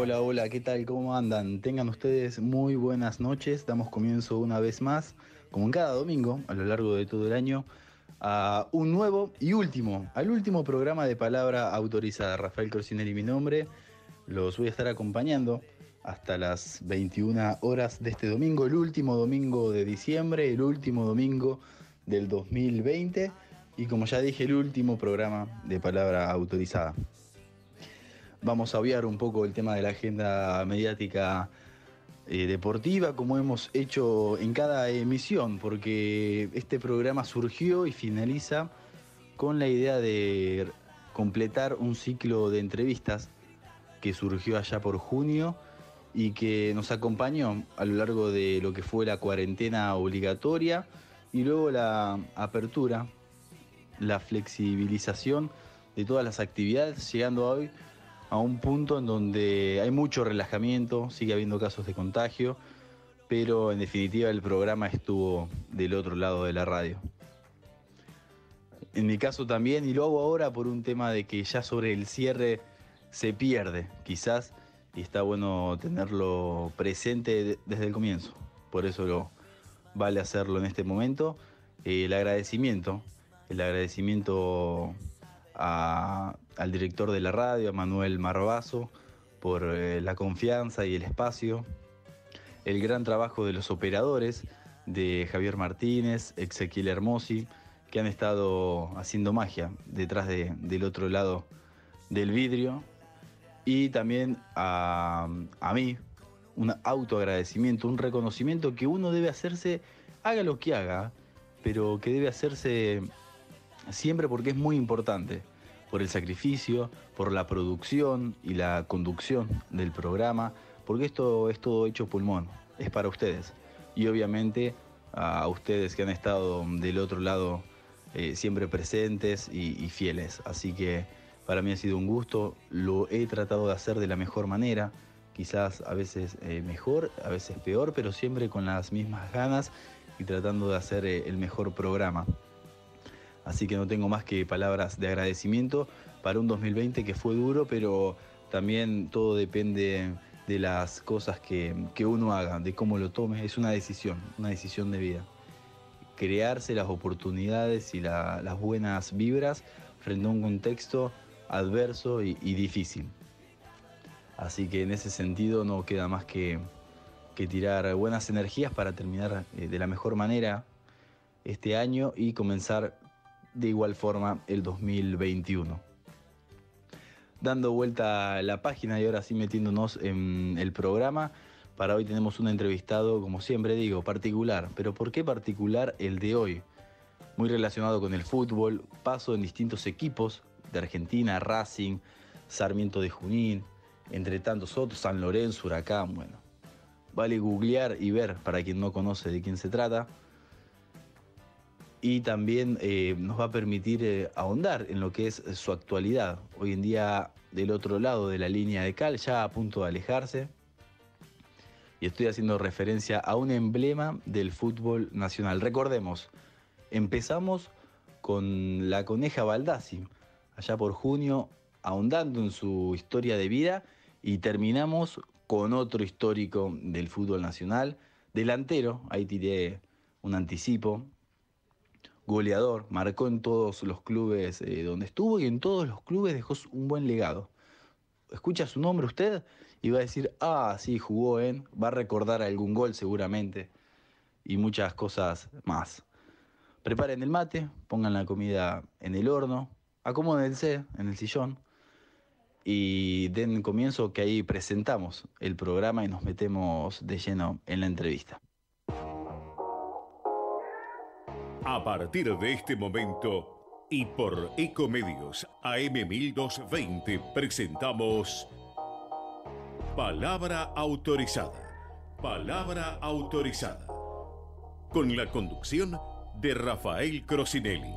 Hola, hola, ¿qué tal? ¿Cómo andan? Tengan ustedes muy buenas noches. Damos comienzo una vez más, como en cada domingo, a lo largo de todo el año, a un nuevo y al último programa de Palabra Autorizada. Rafael Crocinelli, mi nombre. Los voy a estar acompañando hasta las 21 horas de este domingo, el último domingo de diciembre, el último domingo del 2020 y, como ya dije, el último programa de Palabra Autorizada. Vamos a obviar un poco el tema de la agenda mediática deportiva, como hemos hecho en cada emisión, porque este programa surgió y finaliza con la idea de completar un ciclo de entrevistas que surgió allá por junio y que nos acompañó a lo largo de lo que fue la cuarentena obligatoria y luego la apertura, la flexibilización de todas las actividades, llegando hoy a un punto en donde hay mucho relajamiento, sigue habiendo casos de contagio, pero en definitiva el programa estuvo del otro lado de la radio. En mi caso también, y lo hago ahora por un tema de que ya sobre el cierre se pierde, quizás, y está bueno tenerlo presente desde el comienzo. Por eso vale hacerlo en este momento. El agradecimiento al director de la radio, a Manuel Marbazo, por la confianza y el espacio. El gran trabajo de los operadores, de Javier Martínez, Ezequiel Hermosi, que han estado haciendo magia detrás del otro lado del vidrio. Y también a mí, un autoagradecimiento, un reconocimiento que uno debe hacerse, haga lo que haga, pero que debe hacerse siempre, porque es muy importante, por el sacrificio, por la producción y la conducción del programa, porque esto es todo hecho pulmón, es para ustedes. Y obviamente a ustedes que han estado del otro lado siempre presentes y fieles. Así que para mí ha sido un gusto, lo he tratado de hacer de la mejor manera, quizás a veces mejor, a veces peor, pero siempre con las mismas ganas y tratando de hacer el mejor programa. Así que no tengo más que palabras de agradecimiento para un 2020 que fue duro, pero también todo depende de las cosas que uno haga, de cómo lo tome. Es una decisión de vida. Crearse las oportunidades y las buenas vibras frente a un contexto adverso y difícil. Así que en ese sentido no queda más que tirar buenas energías para terminar de la mejor manera este año y comenzar de igual forma el 2021. Dando vuelta a la página y ahora sí metiéndonos en el programa, para hoy tenemos un entrevistado, como siempre digo, particular. ¿Pero por qué particular el de hoy? Muy relacionado con el fútbol, paso en distintos equipos de Argentina, Racing, Sarmiento de Junín, entre tantos otros, San Lorenzo, Huracán. Bueno, vale googlear y ver para quien no conoce de quién se trata. Y también nos va a permitir ahondar en lo que es su actualidad. Hoy en día del otro lado de la línea de cal, ya a punto de alejarse. Y estoy haciendo referencia a un emblema del fútbol nacional. Recordemos, empezamos con la Coneja Baldassi, allá por junio, ahondando en su historia de vida, y terminamos con otro histórico del fútbol nacional, delantero, ahí tiré un anticipo, goleador, marcó en todos los clubes donde estuvo y en todos los clubes dejó un buen legado. Escucha su nombre usted y va a decir, ah, sí, jugó va a recordar algún gol seguramente y muchas cosas más. Preparen el mate, pongan la comida en el horno, acomódense en el sillón y den comienzo, que ahí presentamos el programa y nos metemos de lleno en la entrevista. A partir de este momento y por Ecomedios AM 1220 presentamos Palabra Autorizada. Palabra Autorizada. Con la conducción de Rafael Crocinelli.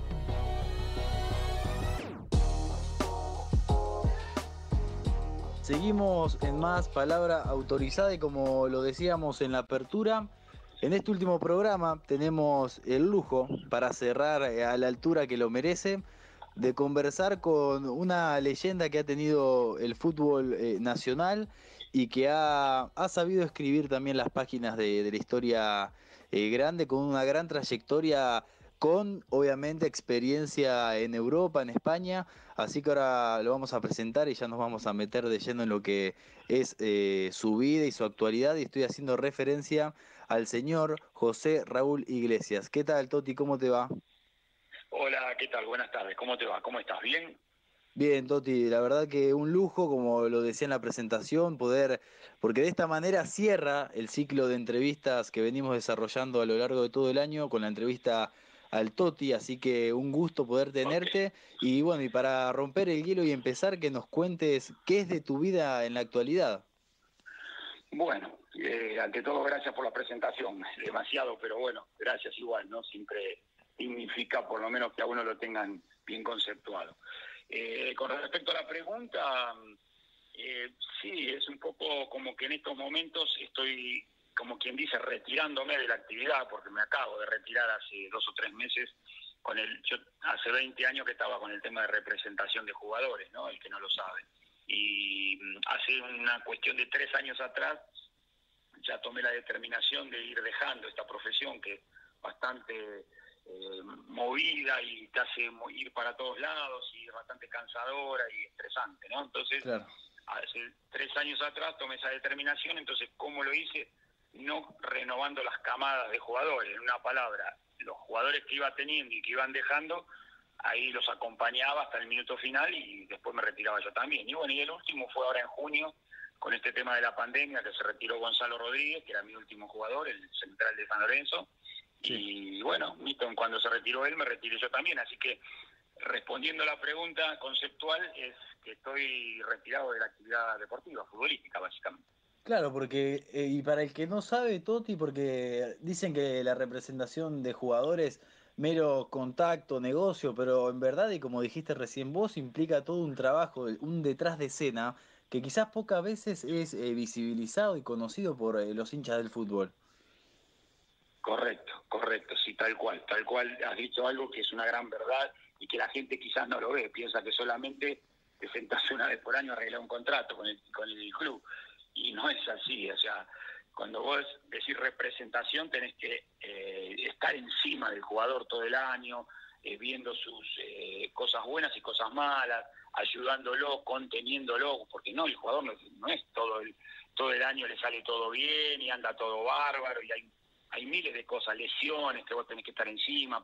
Seguimos en más Palabra Autorizada y, como lo decíamos en la apertura, en este último programa tenemos el lujo, para cerrar a la altura que lo merece, de conversar con una leyenda que ha tenido el fútbol nacional y que ha sabido escribir también las páginas de la historia grande, con una gran trayectoria, con obviamente experiencia en Europa, en España. Así que ahora lo vamos a presentar y ya nos vamos a meter de lleno en lo que es su vida y su actualidad. Y estoy haciendo referencia al señor José Raúl Iglesias. ¿Qué tal, Toti? ¿Cómo te va? Hola, ¿qué tal? Buenas tardes. ¿Cómo te va? ¿Cómo estás? ¿Bien? Bien, Toti, la verdad que un lujo, como lo decía en la presentación, poder, porque de esta manera cierra el ciclo de entrevistas que venimos desarrollando a lo largo de todo el año con la entrevista al Toti, así que un gusto poder Ok. tenerte y bueno, y para romper el hielo y empezar, que nos cuentes qué es de tu vida en la actualidad. Bueno, ante todo, gracias por la presentación. Demasiado, pero bueno, gracias igual, ¿no? Siempre significa por lo menos que a uno lo tengan bien conceptuado. Con respecto a la pregunta, sí, es un poco como que en estos momentos estoy, como quien dice, retirándome de la actividad, porque me acabo de retirar hace 2 o 3 meses. Yo hace 20 años que estaba con el tema de representación de jugadores, ¿no? El que no lo sabe. Y hace una cuestión de 3 años atrás ya tomé la determinación de ir dejando esta profesión que es bastante movida y te hace ir para todos lados y es bastante cansadora y estresante, ¿no? Entonces, Claro. hace 3 años atrás tomé esa determinación. Entonces, ¿cómo lo hice? No renovando las camadas de jugadores, en una palabra, los jugadores que iba teniendo y que iban dejando, ahí los acompañaba hasta el minuto final y después me retiraba yo también. Y bueno, y el último fue ahora en junio, con este tema de la pandemia, que se retiró Gonzalo Rodríguez, que era mi último jugador, el central de San Lorenzo. Sí. Y bueno, cuando se retiró él, me retiré yo también. Así que, respondiendo a la pregunta conceptual, es que estoy retirado de la actividad deportiva, futbolística, básicamente. Claro, porque, y para el que no sabe, Toti, porque dicen que la representación de jugadores, mero contacto, negocio, pero en verdad, y como dijiste recién vos, implica todo un trabajo, un detrás de escena, que quizás pocas veces es visibilizado y conocido por los hinchas del fútbol. Correcto, correcto, sí, tal cual has dicho algo que es una gran verdad y que la gente quizás no lo ve, piensa que solamente te sentás una vez por año a arreglar un contrato con el club, y no es así. O sea, cuando vos decís representación tenés que estar encima del jugador todo el año, viendo sus cosas buenas y cosas malas, ayudándolo, conteniéndolo, porque no, el jugador no es todo el año le sale todo bien y anda todo bárbaro y hay miles de cosas, lesiones que vos tenés que estar encima,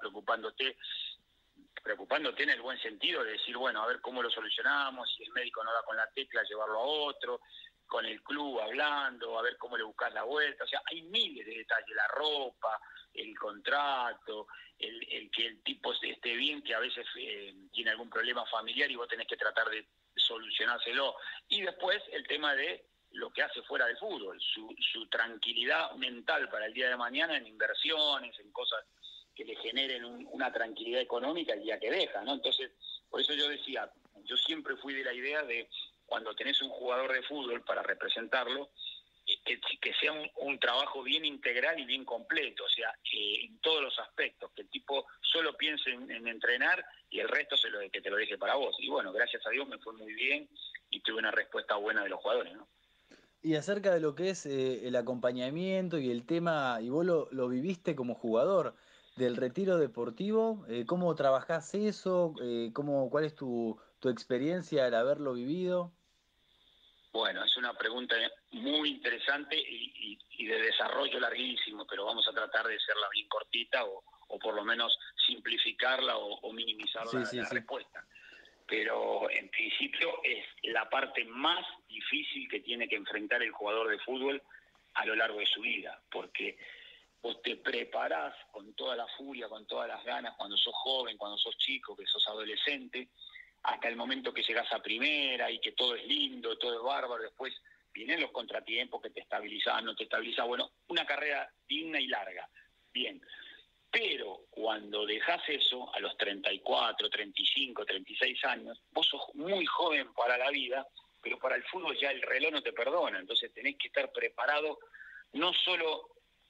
preocupándote en el buen sentido de decir, bueno, a ver cómo lo solucionamos, si el médico no da con la tecla, llevarlo a otro, con el club hablando, a ver cómo le buscás la vuelta. O sea, hay miles de detalles, la ropa, el contrato, el que el tipo esté bien, que a veces tiene algún problema familiar y vos tenés que tratar de solucionárselo. Y después el tema de lo que hace fuera del fútbol, su tranquilidad mental para el día de mañana en inversiones, en cosas que le generen una tranquilidad económica el día que deja, ¿no? Entonces, por eso yo decía, yo siempre fui de la idea de cuando tenés un jugador de fútbol para representarlo, que sea un trabajo bien integral y bien completo, o sea, en todos los aspectos, que el tipo solo piense en entrenar y el resto que te lo deje para vos. Y bueno, gracias a Dios me fue muy bien y tuve una respuesta buena de los jugadores, ¿no? Y acerca de lo que es el acompañamiento y el tema, y vos lo viviste como jugador del retiro deportivo, ¿cómo trabajás eso? ¿Cuál es tu experiencia al haberlo vivido? Bueno, es una pregunta muy interesante y de desarrollo larguísimo, pero vamos a tratar de hacerla bien cortita o por lo menos simplificarla o minimizar Sí, sí, la sí. respuesta. Pero en principio es la parte más difícil que tiene que enfrentar el jugador de fútbol a lo largo de su vida, porque vos te preparás con toda la furia, con todas las ganas, cuando sos joven, cuando sos chico, que sos adolescente, hasta el momento que llegás a primera y que todo es lindo, todo es bárbaro. Después vienen los contratiempos que te estabilizan, no te estabilizan. Bueno, una carrera digna y larga. Bien, pero cuando dejás eso a los 34, 35, 36 años, vos sos muy joven para la vida, pero para el fútbol ya el reloj no te perdona. Entonces tenés que estar preparado no solo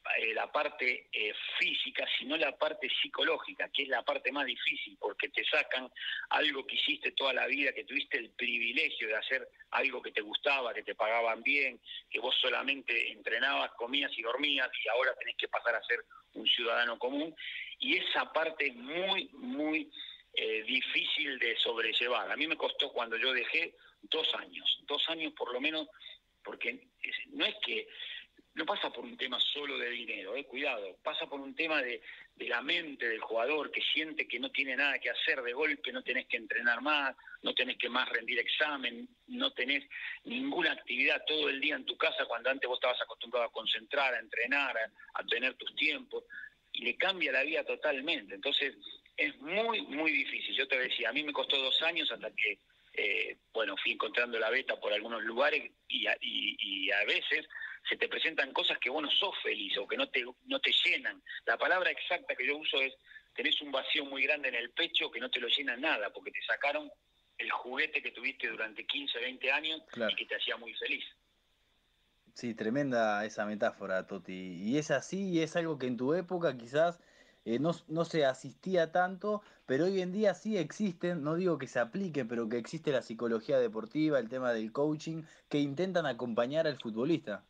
la parte física, sino la parte psicológica, que es la parte más difícil, porque te sacan algo que hiciste toda la vida, que tuviste el privilegio de hacer algo que te gustaba, que te pagaban bien, que vos solamente entrenabas, comías y dormías, y ahora tenés que pasar a ser un ciudadano común, y esa parte es muy, muy difícil de sobrellevar. A mí me costó, cuando yo dejé, 2 años por lo menos, porque no es que no pasa por un tema solo de dinero, cuidado, pasa por un tema de la mente del jugador, que siente que no tiene nada que hacer de golpe, no tenés que entrenar más, no tenés que más rendir examen, no tenés ninguna actividad todo el día en tu casa, cuando antes vos estabas acostumbrado a concentrar, a entrenar, a tener tus tiempos, y le cambia la vida totalmente. Entonces es muy, muy difícil. Yo te decía, a mí me costó 2 años hasta que fui encontrando la beta por algunos lugares, y a veces se te presentan cosas que vos no sos feliz o que no te llenan. La palabra exacta que yo uso es: tenés un vacío muy grande en el pecho que no te lo llena nada, porque te sacaron el juguete que tuviste durante 15, 20 años, claro, y que te hacía muy feliz. Sí, tremenda esa metáfora, Toti. Y es así, y es algo que en tu época quizás no se asistía tanto, pero hoy en día sí existen, no digo que se aplique, pero que existe la psicología deportiva, el tema del coaching, que intentan acompañar al futbolista.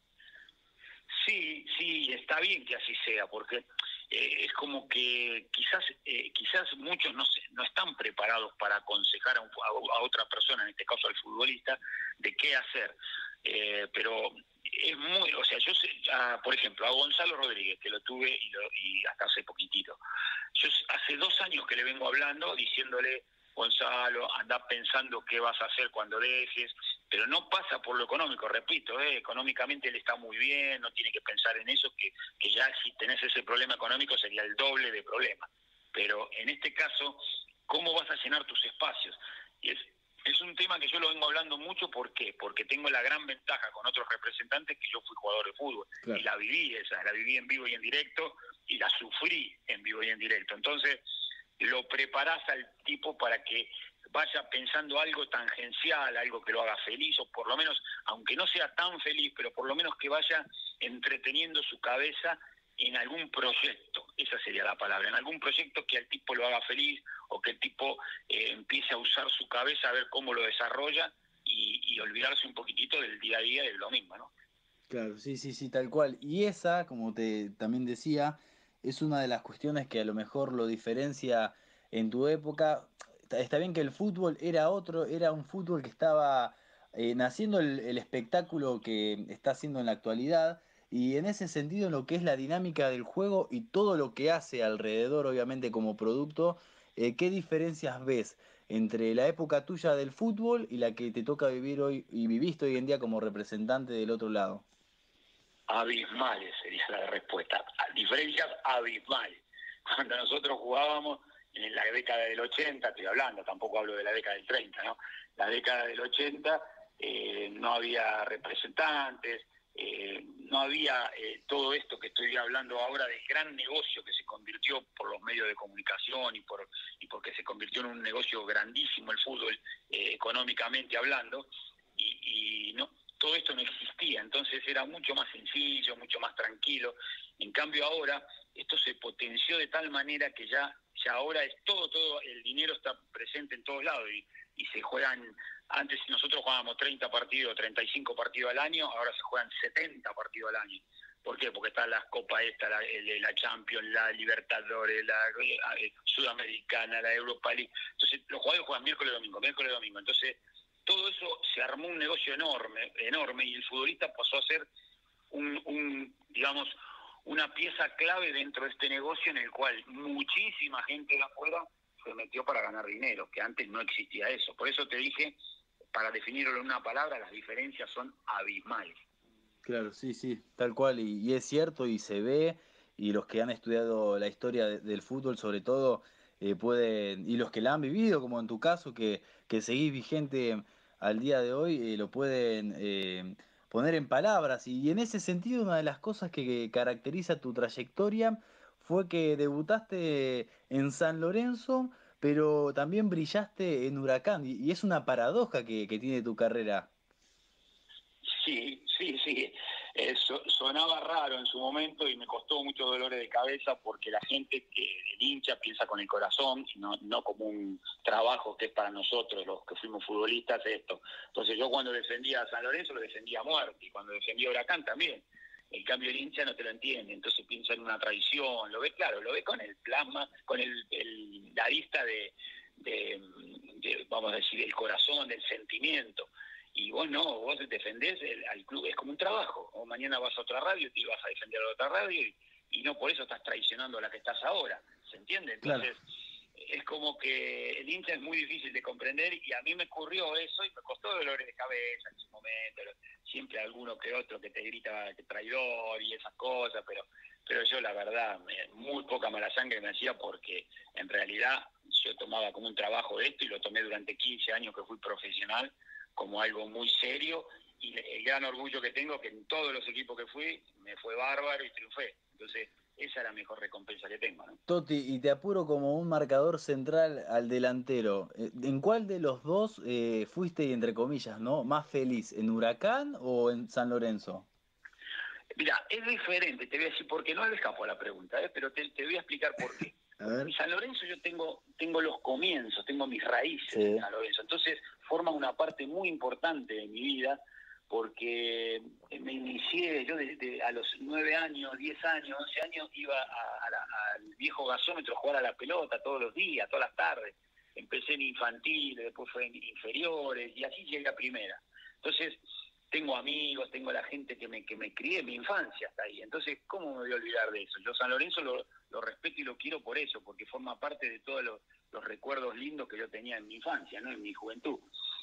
Sí, sí, está bien que así sea, porque es como que quizás muchos no están preparados para aconsejar a otra persona, en este caso al futbolista, de qué hacer. Pero es muy, o sea, yo sé, por ejemplo, a Gonzalo Rodríguez, que lo tuve y hasta hace poquitito. Yo hace 2 años que le vengo hablando, diciéndole: Gonzalo, anda pensando qué vas a hacer cuando dejes, pero no pasa por lo económico, repito, económicamente él está muy bien, no tiene que pensar en eso, que ya si tenés ese problema económico sería el doble de problema. Pero en este caso, ¿cómo vas a llenar tus espacios? Y es un tema que yo lo vengo hablando mucho. ¿Por qué? Porque tengo la gran ventaja con otros representantes que yo fui jugador de fútbol. Claro. Y la viví en vivo y en directo, y la sufrí en vivo y en directo. Entonces, lo preparás al tipo para que vaya pensando algo tangencial, algo que lo haga feliz, o por lo menos, aunque no sea tan feliz, pero por lo menos que vaya entreteniendo su cabeza en algún proyecto, esa sería la palabra, en algún proyecto que al tipo lo haga feliz, o que el tipo empiece a usar su cabeza, a ver cómo lo desarrolla, y olvidarse un poquitito del día a día, del domingo, ¿no? Claro, sí, sí, sí, tal cual. Y esa, como te también decía, es una de las cuestiones que a lo mejor lo diferencia en tu época. Está bien que el fútbol era otro, era un fútbol que estaba naciendo el espectáculo que está haciendo en la actualidad. Y en ese sentido, en lo que es la dinámica del juego y todo lo que hace alrededor, obviamente, como producto, ¿qué diferencias ves entre la época tuya del fútbol y la que te toca vivir hoy y viviste hoy en día como representante del otro lado? Abismales sería la respuesta. Diferencias abismales. Cuando nosotros jugábamos en la década del 80, estoy hablando, tampoco hablo de la década del 30, ¿no? La década del 80 no había representantes, no había todo esto que estoy hablando ahora del gran negocio que se convirtió por los medios de comunicación, y porque se convirtió en un negocio grandísimo el fútbol, económicamente hablando, y no, todo esto no existía. Entonces era mucho más sencillo, mucho más tranquilo. En cambio ahora esto se potenció de tal manera que ya ahora es todo el dinero está presente en todos lados, y se juegan. Antes nosotros jugábamos 30 partidos, 35 partidos al año, ahora se juegan 70 partidos al año. ¿Por qué? Porque están las copas la Champions, la Libertadores, la Sudamericana, la Europa League. Entonces los jugadores juegan miércoles, domingo. Entonces todo eso se armó un negocio enorme, y el futbolista pasó a ser digamos, una pieza clave dentro de este negocio, en el cual muchísima gente de afuera se metió para ganar dinero, que antes no existía eso. Por eso te dije, para definirlo en una palabra, las diferencias son abismales. Claro, sí, sí, tal cual, y es cierto y se ve, y los que han estudiado la historia del fútbol sobre todo, pueden, y los que la han vivido, como en tu caso, que seguís vigente al día de hoy, lo pueden poner en palabras. Y en ese sentido, una de las cosas que caracteriza tu trayectoria fue que debutaste en San Lorenzo, pero también brillaste en Huracán, y es una paradoja que tiene tu carrera. Sí, sí, sí. Sonaba raro en su momento y me costó muchos dolores de cabeza porque la gente, el hincha, piensa con el corazón y no como un trabajo que es para nosotros, los que fuimos futbolistas, esto. Entonces yo cuando defendía a San Lorenzo lo defendía a muerte, y cuando defendía a Huracán también. El cambio, el hincha no te lo entiende, entonces piensa en una traición, lo ve claro, lo ve con el plasma, con la arista de, vamos a decir, el corazón, del sentimiento. Y vos no, vos defendés al club, es como un trabajo. O mañana vas a otra radio y te vas a defender a la otra radio y no por eso estás traicionando a la que estás ahora, ¿se entiende? Entonces, claro, es como que el hincha es muy difícil de comprender y a mí me ocurrió eso y me costó dolores de cabeza en su momento. Siempre alguno que otro que te grita que traidor y esas cosas, pero yo la verdad, muy poca mala sangre me hacía porque en realidad yo tomaba como un trabajo de esto y lo tomé durante 15 años que fui profesional como algo muy serio, y el gran orgullo que tengo es que en todos los equipos que fui me fue bárbaro y triunfé. Entonces esa es la mejor recompensa que tengo, ¿no? Toti, y te apuro como un marcador central al delantero. ¿En cuál de los dos fuiste, entre comillas, ¿no?, más feliz? ¿En Huracán o en San Lorenzo? Mira, es diferente, te voy a decir por qué, no le escapo a la pregunta, pero te voy a explicar por qué. En San Lorenzo yo tengo los comienzos, tengo mis raíces en San Lorenzo, entonces forma una parte muy importante de mi vida, porque me inicié, yo desde a los 9 años, 10 años, 11 años, iba al viejo gasómetro a jugar a la pelota todos los días, todas las tardes. Empecé en infantiles, después fue en inferiores, y así llegué a primera. Entonces, tengo amigos, tengo la gente que me crié en mi infancia hasta ahí. Entonces, ¿cómo me voy a olvidar de eso? Yo San Lorenzo lo respeto y lo quiero por eso, porque forma parte de todos los recuerdos lindos que yo tenía en mi infancia, ¿no?, en mi juventud.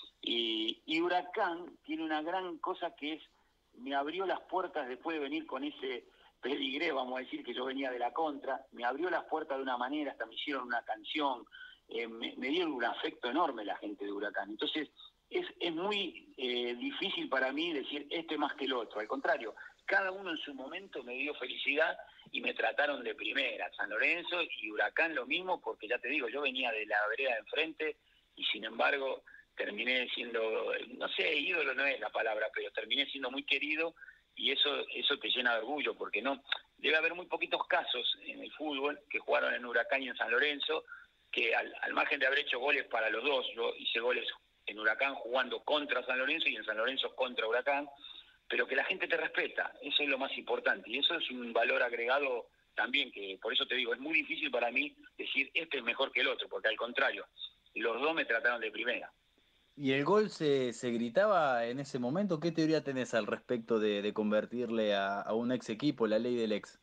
Y Huracán tiene una gran cosa que es, me abrió las puertas después de venir con ese pedigré, vamos a decir, que yo venía de la contra, me abrió las puertas de una manera, hasta me hicieron una canción, me dieron un afecto enorme la gente de Huracán. Entonces, es muy difícil para mí decir este más que el otro. Al contrario, cada uno en su momento me dio felicidad y me trataron de primera. San Lorenzo y Huracán lo mismo, porque ya te digo, yo venía de la vereda de enfrente y sin embargo terminé siendo, no sé, ídolo no es la palabra, pero terminé siendo muy querido, y eso te llena de orgullo, porque no debe haber muy poquitos casos en el fútbol que jugaron en Huracán y en San Lorenzo, que al margen de haber hecho goles para los dos, yo hice goles en Huracán jugando contra San Lorenzo y en San Lorenzo contra Huracán, pero que la gente te respeta, eso es lo más importante, y eso es un valor agregado también, que por eso te digo, es muy difícil para mí decir este es mejor que el otro, porque al contrario, los dos me trataron de primera. ¿Y el gol se gritaba en ese momento? ¿Qué teoría tenés al respecto de convertirle a un ex equipo, la ley del ex?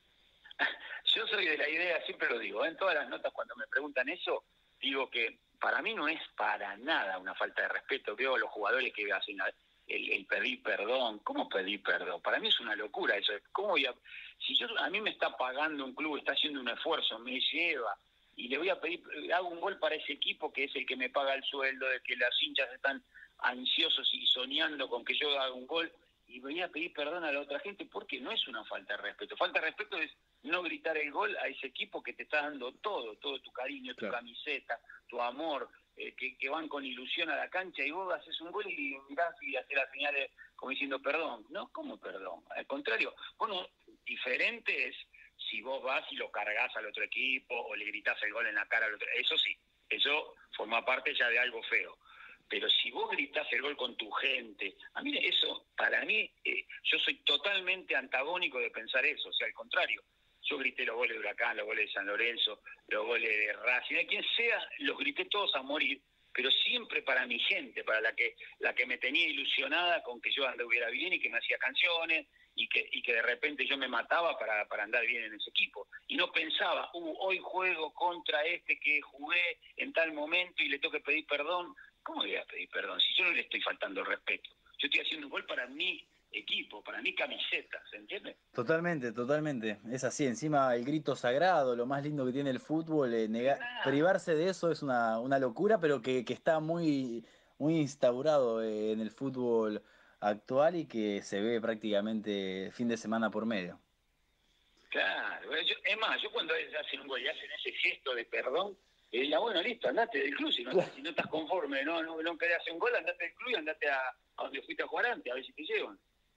Yo soy de la idea, siempre lo digo, en todas las notas cuando me preguntan eso, digo que para mí no es para nada una falta de respeto. Veo a los jugadores que hacen el pedir perdón. ¿Cómo pedir perdón? Para mí es una locura eso. ¿Cómo voy a, si a mí me está pagando un club, está haciendo un esfuerzo, me lleva, y le voy a pedir, hago un gol para ese equipo que es el que me paga el sueldo, de que los hinchas están ansiosos y soñando con que yo haga un gol, y voy a pedir perdón a la otra gente? Porque no es una falta de respeto. Falta de respeto es no gritar el gol a ese equipo que te está dando todo tu cariño, tu camiseta, tu amor, que van con ilusión a la cancha, y vos haces un gol y mirás y haces las señales como diciendo perdón. No, ¿cómo perdón? Al contrario, bueno, diferente es si vos vas y lo cargas al otro equipo o le gritás el gol en la cara al otro. Eso sí, eso forma parte ya de algo feo. Pero si vos gritás el gol con tu gente, a mí eso, para mí, yo soy totalmente antagónico de pensar eso. O sea, al contrario, yo grité los goles de Huracán, los goles de San Lorenzo, los goles de Racing, de quien sea, los grité todos a morir, pero siempre para mi gente, para la que me tenía ilusionada con que yo anduviera bien y que me hacía canciones, y que de repente yo me mataba para andar bien en ese equipo. Y no pensaba, hoy juego contra este que jugué en tal momento y le tengo que pedir perdón. ¿Cómo le voy a pedir perdón si yo no le estoy faltando el respeto? Yo estoy haciendo un gol para mi equipo, para mi camiseta, ¿se entiende? Totalmente, totalmente. Es así. Encima el grito sagrado, lo más lindo que tiene el fútbol, privarse de eso es una locura, pero que está muy, muy instaurado en el fútbol actual y que se ve prácticamente fin de semana por medio. Claro, es más, yo cuando hacen un gol y hacen ese gesto de perdón, diría, bueno, listo, andate del club, si no estás conforme, no querés hacer un gol, andate del club y andate a donde fuiste a jugar antes, a ver si te llevan.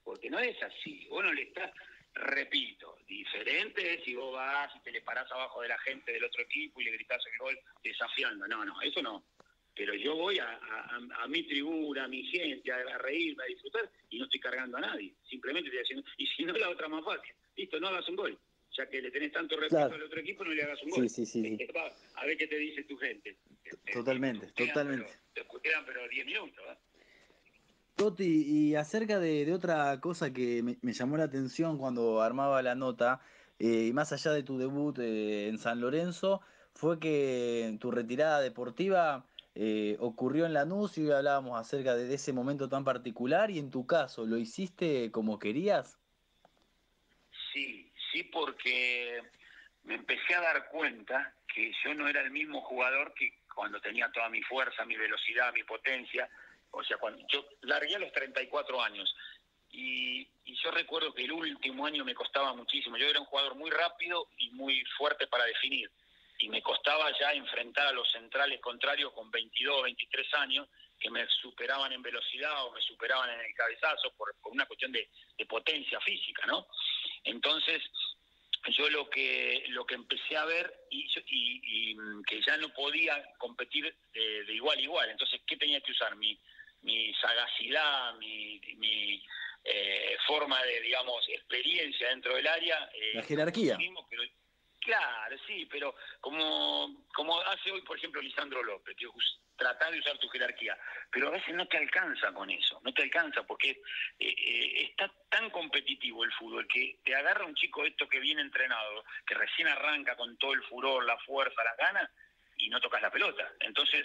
porque no es así. Vos no le estás, repito, diferente es si vos vas y te le parás abajo de la gente del otro equipo y le gritás el gol desafiando. No, eso no. Pero yo voy a mi tribuna, a mi gente, a reírme, a disfrutar, y no estoy cargando a nadie. Simplemente estoy haciendo... Y si no, la otra más fácil. Listo, no hagas un gol. Ya que le tenés tanto respeto al otro equipo, no le hagas un gol. Sí. A ver qué te dice tu gente. Totalmente. Te quedan pero 10 minutos, ¿eh? Toti, y acerca de otra cosa que me llamó la atención cuando armaba la nota, y más allá de tu debut en San Lorenzo, fue que tu retirada deportiva ocurrió en Lanús y hoy hablábamos acerca de ese momento tan particular y en tu caso, ¿lo hiciste como querías? Sí, porque me empecé a dar cuenta que yo no era el mismo jugador que cuando tenía toda mi fuerza, mi velocidad, mi potencia. O sea, cuando yo largué a los 34 años y yo recuerdo que el último año me costaba muchísimo. Yo era un jugador muy rápido y muy fuerte para definir y me costaba ya enfrentar a los centrales contrarios con 22, 23 años que me superaban en velocidad o me superaban en el cabezazo por una cuestión de potencia física, ¿no? Entonces, yo lo que empecé a ver y que ya no podía competir de igual a igual. Entonces, ¿qué tenía que usar? Mi sagacidad, mi forma de, digamos, experiencia dentro del área. La jerarquía. Mismo, pero, claro, sí, pero como hace hoy, por ejemplo, Lisandro López, que tratar de usar tu jerarquía, pero a veces no te alcanza con eso, no te alcanza porque está tan competitivo el fútbol que te agarra un chico esto que viene entrenado, que recién arranca con todo el furor, la fuerza, las ganas, y no tocas la pelota. Entonces,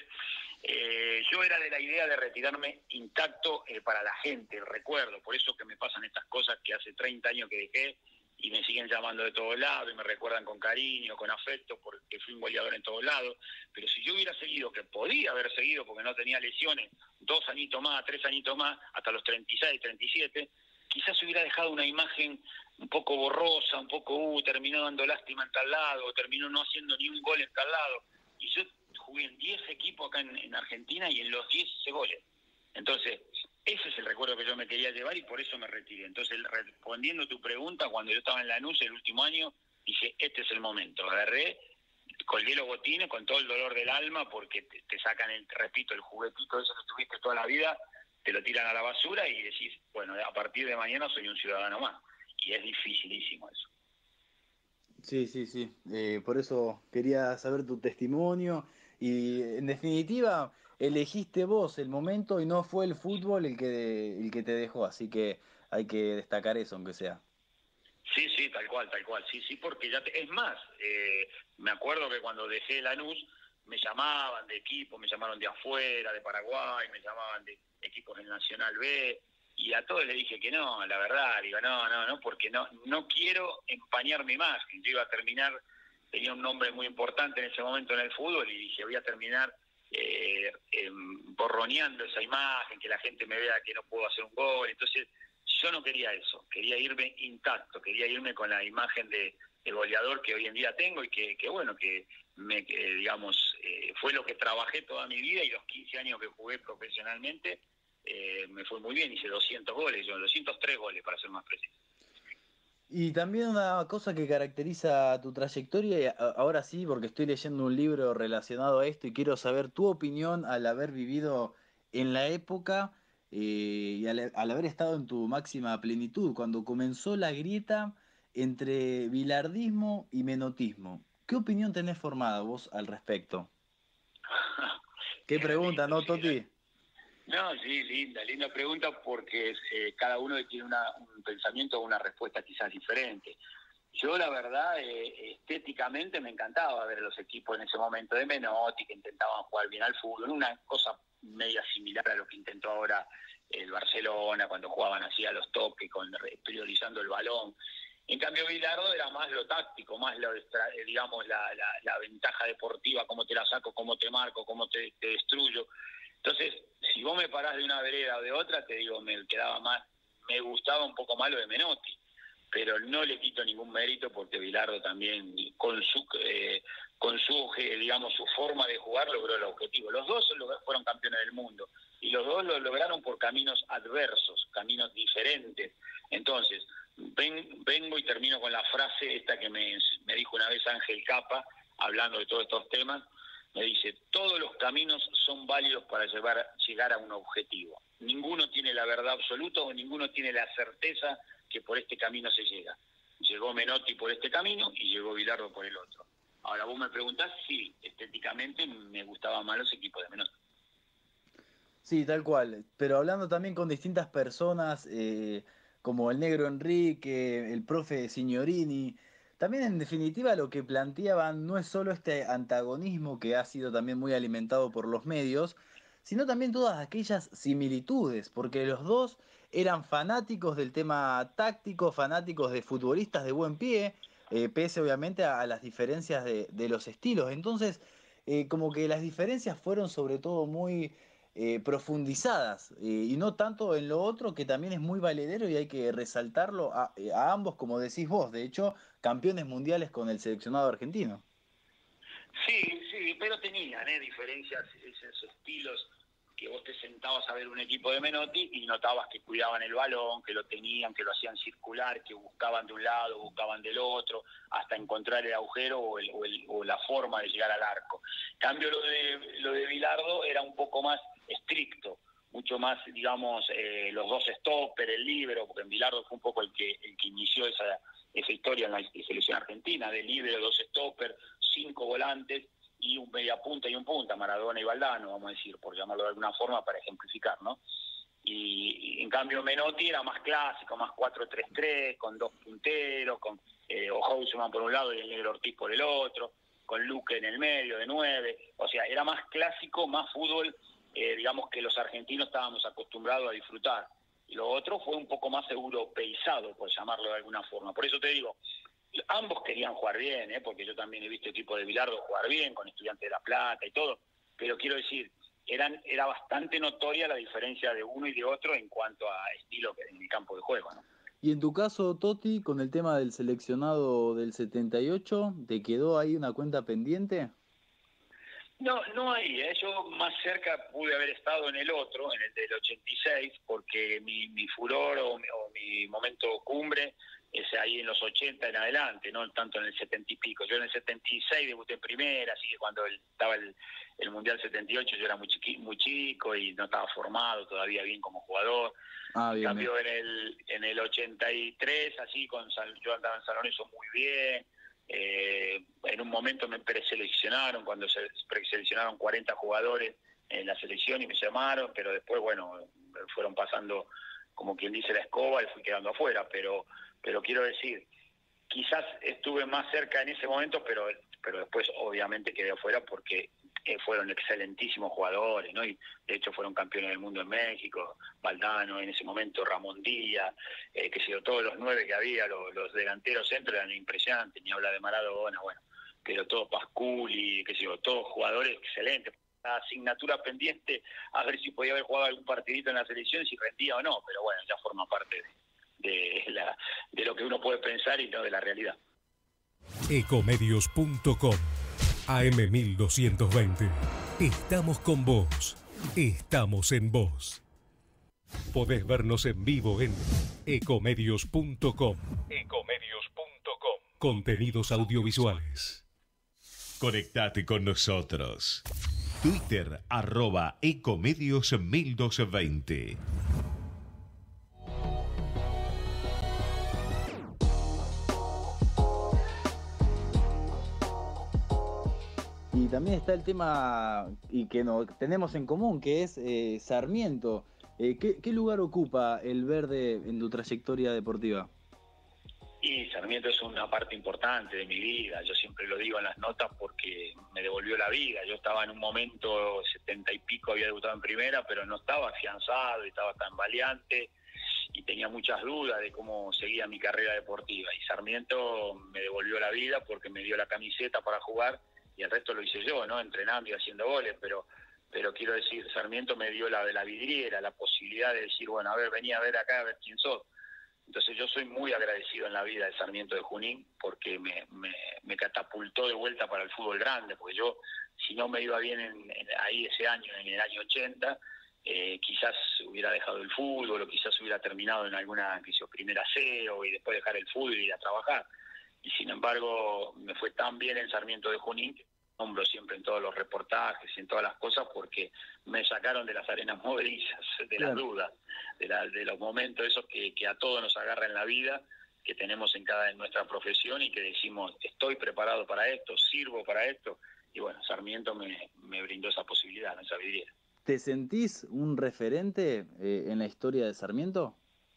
yo era de la idea de retirarme intacto para la gente, el recuerdo, por eso que me pasan estas cosas que hace 30 años que dejé, y me siguen llamando de todos lados y me recuerdan con cariño, con afecto, porque fui un goleador en todos lados. Pero si yo hubiera seguido, que podía haber seguido porque no tenía lesiones, 2 añitos más, 3 añitos más, hasta los 36, 37, quizás hubiera dejado una imagen un poco borrosa, un poco, terminó dando lástima en tal lado, o terminó no haciendo ni un gol en tal lado. Y yo jugué en 10 equipos acá en Argentina y en los 10 hice goles. Entonces, ese es el recuerdo que yo me quería llevar y por eso me retiré. Entonces, respondiendo a tu pregunta, cuando yo estaba en Lanús el último año, dije, este es el momento. Agarré, colgué los botines con todo el dolor del alma porque te sacan, repito, el juguetito ese que tuviste toda la vida, te lo tiran a la basura y decís, bueno, a partir de mañana soy un ciudadano más. Y es dificilísimo eso. Sí. Por eso quería saber tu testimonio y en definitiva elegiste vos el momento y no fue el fútbol el que te dejó, así que hay que destacar eso aunque sea. Sí, tal cual, sí, porque es más, me acuerdo que cuando dejé Lanús me llamaban de equipos, me llamaron de afuera, de Paraguay, me llamaban de equipos del Nacional B, y a todos les dije que no, la verdad, digo, no, porque no quiero empañar mi imagen. Yo iba a terminar, tenía un nombre muy importante en ese momento en el fútbol, y dije, voy a terminar borroneando esa imagen, que la gente me vea que no puedo hacer un gol. Entonces, yo no quería eso, quería irme intacto, quería irme con la imagen de goleador que hoy en día tengo y que digamos, fue lo que trabajé toda mi vida y los 15 años que jugué profesionalmente, me fue muy bien, hice 200 goles, 203 goles para ser más preciso. Y también una cosa que caracteriza tu trayectoria, y ahora sí, porque estoy leyendo un libro relacionado a esto y quiero saber tu opinión al haber vivido en la época y al haber estado en tu máxima plenitud, cuando comenzó la grieta entre bilardismo y menotismo. ¿Qué opinión tenés formada vos al respecto? ¿Qué Era pregunta, lindo, no, sí, Toti? No, sí, linda pregunta porque cada uno tiene un pensamiento o una respuesta quizás diferente. Yo la verdad, estéticamente me encantaba ver los equipos en ese momento de Menotti, que intentaban jugar bien al fútbol, una cosa media similar a lo que intentó ahora el Barcelona cuando jugaban así a los toques, priorizando el balón. En cambio, Bilardo era más lo táctico, más digamos la ventaja deportiva, cómo te la saco, cómo te marco, cómo te destruyo. Entonces, si vos me parás de una vereda o de otra, te digo, me gustaba un poco más lo de Menotti, pero no le quito ningún mérito porque Bilardo también, con con su, digamos, su forma de jugar logró el objetivo. Los dos fueron campeones del mundo y los dos lo lograron por caminos adversos, caminos diferentes. Entonces, vengo y termino con la frase esta que me dijo una vez Ángel Capa, hablando de todos estos temas. Me dice: todos los caminos son válidos para llegar a un objetivo. Ninguno tiene la verdad absoluta o ninguno tiene la certeza que por este camino se llega. Llegó Menotti por este camino y llegó Bilardo por el otro. Ahora vos me preguntás si estéticamente me gustaban más los equipos de Menotti. Sí, tal cual. Pero hablando también con distintas personas, como el negro Enrique, el profe Signorini, también en definitiva lo que planteaban no es solo este antagonismo que ha sido también muy alimentado por los medios, sino también todas aquellas similitudes, porque los dos eran fanáticos del tema táctico, fanáticos de futbolistas de buen pie, pese obviamente a las diferencias de los estilos. Entonces, como que las diferencias fueron sobre todo muy profundizadas, y no tanto en lo otro, que también es muy valedero y hay que resaltarlo a ambos, como decís vos, de hecho, campeones mundiales con el seleccionado argentino. Sí, pero tenían diferencias, esos estilos, que vos te sentabas a ver un equipo de Menotti y notabas que cuidaban el balón, que lo tenían, que lo hacían circular, que buscaban de un lado, buscaban del otro, hasta encontrar el agujero o la forma de llegar al arco. En cambio, lo de Bilardo era un poco más estricto, mucho más, digamos, los dos stopper, el líbero, porque en Bilardo fue un poco el que inició esa historia en la selección argentina, de líbero, dos stopper, 5 volantes y un media punta y un punta, Maradona y Valdano, vamos a decir, por llamarlo de alguna forma para ejemplificar, ¿no? Y en cambio Menotti era más clásico, más 4-3-3, con dos punteros, con Houseman por un lado y el negro Ortiz por el otro, con Luque en el medio de 9, o sea, era más clásico, más fútbol, digamos, que los argentinos estábamos acostumbrados a disfrutar. Y lo otro fue un poco más europeizado, por llamarlo de alguna forma. Por eso te digo, ambos querían jugar bien, porque yo también he visto equipos de Bilardo jugar bien, con Estudiantes de La Plata y todo, pero quiero decir, era bastante notoria la diferencia de uno y de otro en cuanto a estilo en el campo de juego, ¿no? Y en tu caso, Toti, con el tema del seleccionado del 78, ¿te quedó ahí una cuenta pendiente? No ahí, yo más cerca pude haber estado en el otro, en el del 86, porque mi furor o mi momento cumbre es ahí en los 80 en adelante, no tanto en el 70 y pico. Yo en el 76 debuté en primera, así que cuando estaba el Mundial 78 yo era muy chico y no estaba formado todavía bien como jugador. Ah, En bien, bien. cambio en el 83, así, yo andaba en San Lorenzo muy bien. En un momento me preseleccionaron, cuando se preseleccionaron 40 jugadores en la selección y me llamaron, pero después, bueno, fueron pasando, como quien dice, la escoba y fui quedando afuera, pero quiero decir, quizás estuve más cerca en ese momento, pero después obviamente quedé afuera porque fueron excelentísimos jugadores, ¿no? Y de hecho fueron campeones del mundo en México, Valdano en ese momento, Ramón Díaz, que sé yo, todos los 9 que había, los delanteros centros eran impresionantes, ni hablar de Maradona, bueno, pero todos Pasculi, que sé yo, todos jugadores excelentes. La asignatura pendiente a ver si podía haber jugado algún partidito en la selección, si rendía o no, pero bueno, ya forma parte de lo que uno puede pensar y no de la realidad. Ecomedios.com AM1220. Estamos con vos. Estamos en vos. Podés vernos en vivo en ecomedios.com. Ecomedios.com. Contenidos audiovisuales. Conectate con nosotros. Twitter @ecomedios1220. Y también está el tema y que no, tenemos en común, que es Sarmiento. ¿Qué lugar ocupa el verde en tu trayectoria deportiva? Y Sarmiento es una parte importante de mi vida, yo siempre lo digo en las notas porque me devolvió la vida. Yo estaba en un momento, 70 y pico, había debutado en primera, pero no estaba afianzado y estaba tan valiente y tenía muchas dudas de cómo seguía mi carrera deportiva. Y Sarmiento me devolvió la vida porque me dio la camiseta para jugar y el resto lo hice yo, ¿no? Entrenando y haciendo goles, pero quiero decir, Sarmiento me dio la vidriera, la posibilidad de decir, bueno, a ver, vení a ver acá, a ver quién sos. Entonces yo soy muy agradecido en la vida de Sarmiento de Junín porque me catapultó de vuelta para el fútbol grande, porque yo, si no me iba bien ahí ese año, en el año 80, quizás hubiera dejado el fútbol o quizás hubiera terminado en alguna primera C y después dejar el fútbol y ir a trabajar. Y sin embargo me fue tan bien en Sarmiento de Junín que nombro siempre en todos los reportajes y en todas las cosas porque me sacaron de las arenas movedizas, de las dudas, de los momentos esos que a todos nos agarra en la vida, que tenemos en nuestra profesión y que decimos, estoy preparado para esto, sirvo para esto, y bueno, Sarmiento me brindó esa posibilidad, esa vidriera. ¿Te sentís un referente en la historia de Sarmiento?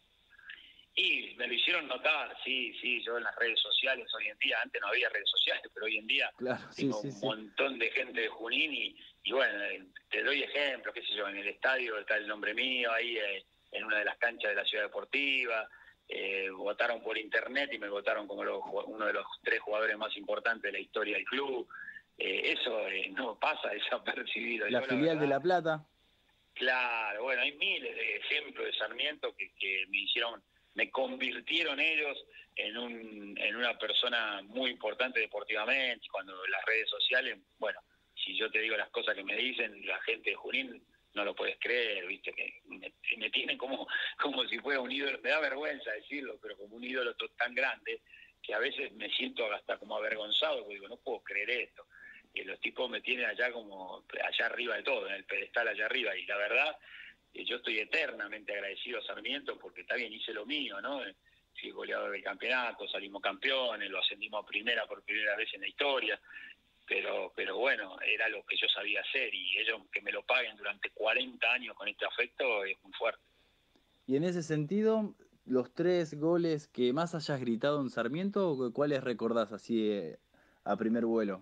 Y me lo hicieron notar, sí, yo en las redes sociales hoy en día, antes no había redes sociales, pero hoy en día tengo un montón de gente de Junín y bueno, te doy ejemplos, qué sé yo, en el estadio está el nombre mío, ahí en una de las canchas de la Ciudad Deportiva, votaron por internet y me votaron como uno de los 3 jugadores más importantes de la historia del club. Eso no pasa desapercibido. La filial de La Plata. Claro, bueno, hay miles de ejemplos de Sarmiento que me convirtieron ellos en una persona muy importante deportivamente. Cuando las redes sociales, bueno, si yo te digo las cosas que me dicen, la gente de Junín no lo puedes creer, viste, que me tienen como si fuera un ídolo, me da vergüenza decirlo, pero como un ídolo tan grande, que a veces me siento hasta como avergonzado, porque digo, no puedo creer esto. Que los tipos me tienen allá arriba de todo, en el pedestal allá arriba, y la verdad, yo estoy eternamente agradecido a Sarmiento porque está bien, hice lo mío, ¿no? Fui goleador del campeonato, salimos campeones, lo ascendimos a primera por primera vez en la historia, pero bueno, era lo que yo sabía hacer y ellos que me lo paguen durante 40 años con este afecto es muy fuerte. Y en ese sentido, los 3 goles que más hayas gritado en Sarmiento, ¿cuáles recordás así a primer vuelo?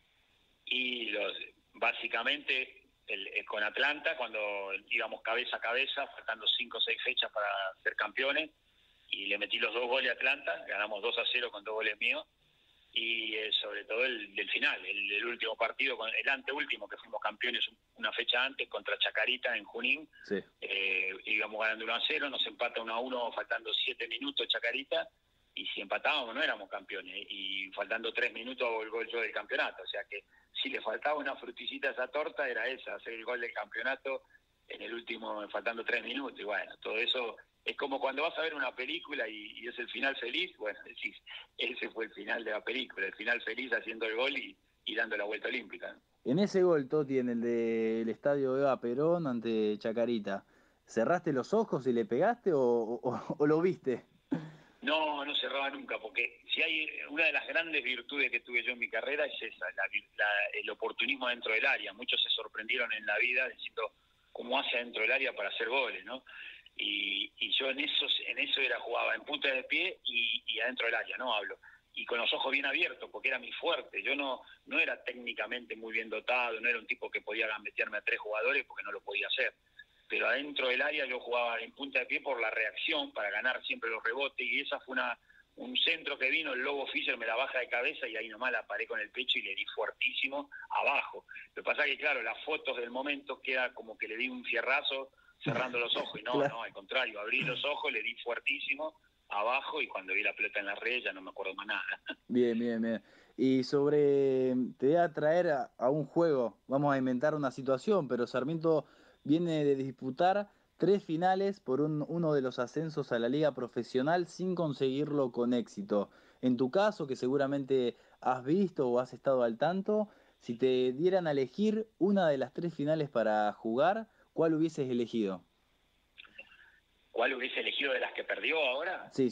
Y básicamente con Atlanta, cuando íbamos cabeza a cabeza, faltando 5 o 6 fechas para ser campeones, y le metí los 2 goles a Atlanta, ganamos 2-0 con 2 goles míos, y sobre todo el del final, el último partido, el anteúltimo, que fuimos campeones una fecha antes contra Chacarita en Junín, sí. Íbamos ganando 1-0, nos empata 1-1 faltando 7 minutos Chacarita, y si empatábamos no éramos campeones, y faltando 3 minutos hago el gol yo del campeonato, o sea que si le faltaba una frutillita a esa torta era esa, hacer el gol del campeonato en el último, faltando 3 minutos, y bueno, todo eso es como cuando vas a ver una película y es el final feliz, bueno, decís, ese fue el final de la película, el final feliz haciendo el gol y dando la vuelta olímpica. En ese gol, Toti, en el del estadio Eva Perón ante Chacarita, ¿cerraste los ojos y le pegaste o lo viste? No cerraba nunca, porque si hay una de las grandes virtudes que tuve yo en mi carrera es esa, el oportunismo dentro del área. Muchos se sorprendieron en la vida diciendo cómo hace dentro del área para hacer goles, ¿no? Y yo en eso jugaba en punta de pie y adentro del área, no hablo. Y con los ojos bien abiertos, porque era mi fuerte. Yo no era técnicamente muy bien dotado, no era un tipo que podía gambetearme a 3 jugadores porque no lo podía hacer. Pero adentro del área yo jugaba en punta de pie por la reacción, para ganar siempre los rebotes, y esa fue un centro que vino, el Lobo Fischer me la baja de cabeza y ahí nomás la paré con el pecho y le di fuertísimo abajo. Lo que pasa es que, claro, las fotos del momento queda como que le di un fierrazo cerrando los ojos, y no, al contrario, abrí los ojos, le di fuertísimo abajo y cuando vi la pelota en la red ya no me acuerdo más nada. Bien. Y te voy a traer a un juego, vamos a inventar una situación, pero Sarmiento viene de disputar 3 finales por uno de los ascensos a la liga profesional sin conseguirlo con éxito. En tu caso, que seguramente has visto o has estado al tanto, si te dieran a elegir una de las 3 finales para jugar, ¿cuál hubieses elegido? ¿Cuál hubiese elegido de las que perdió ahora? Sí.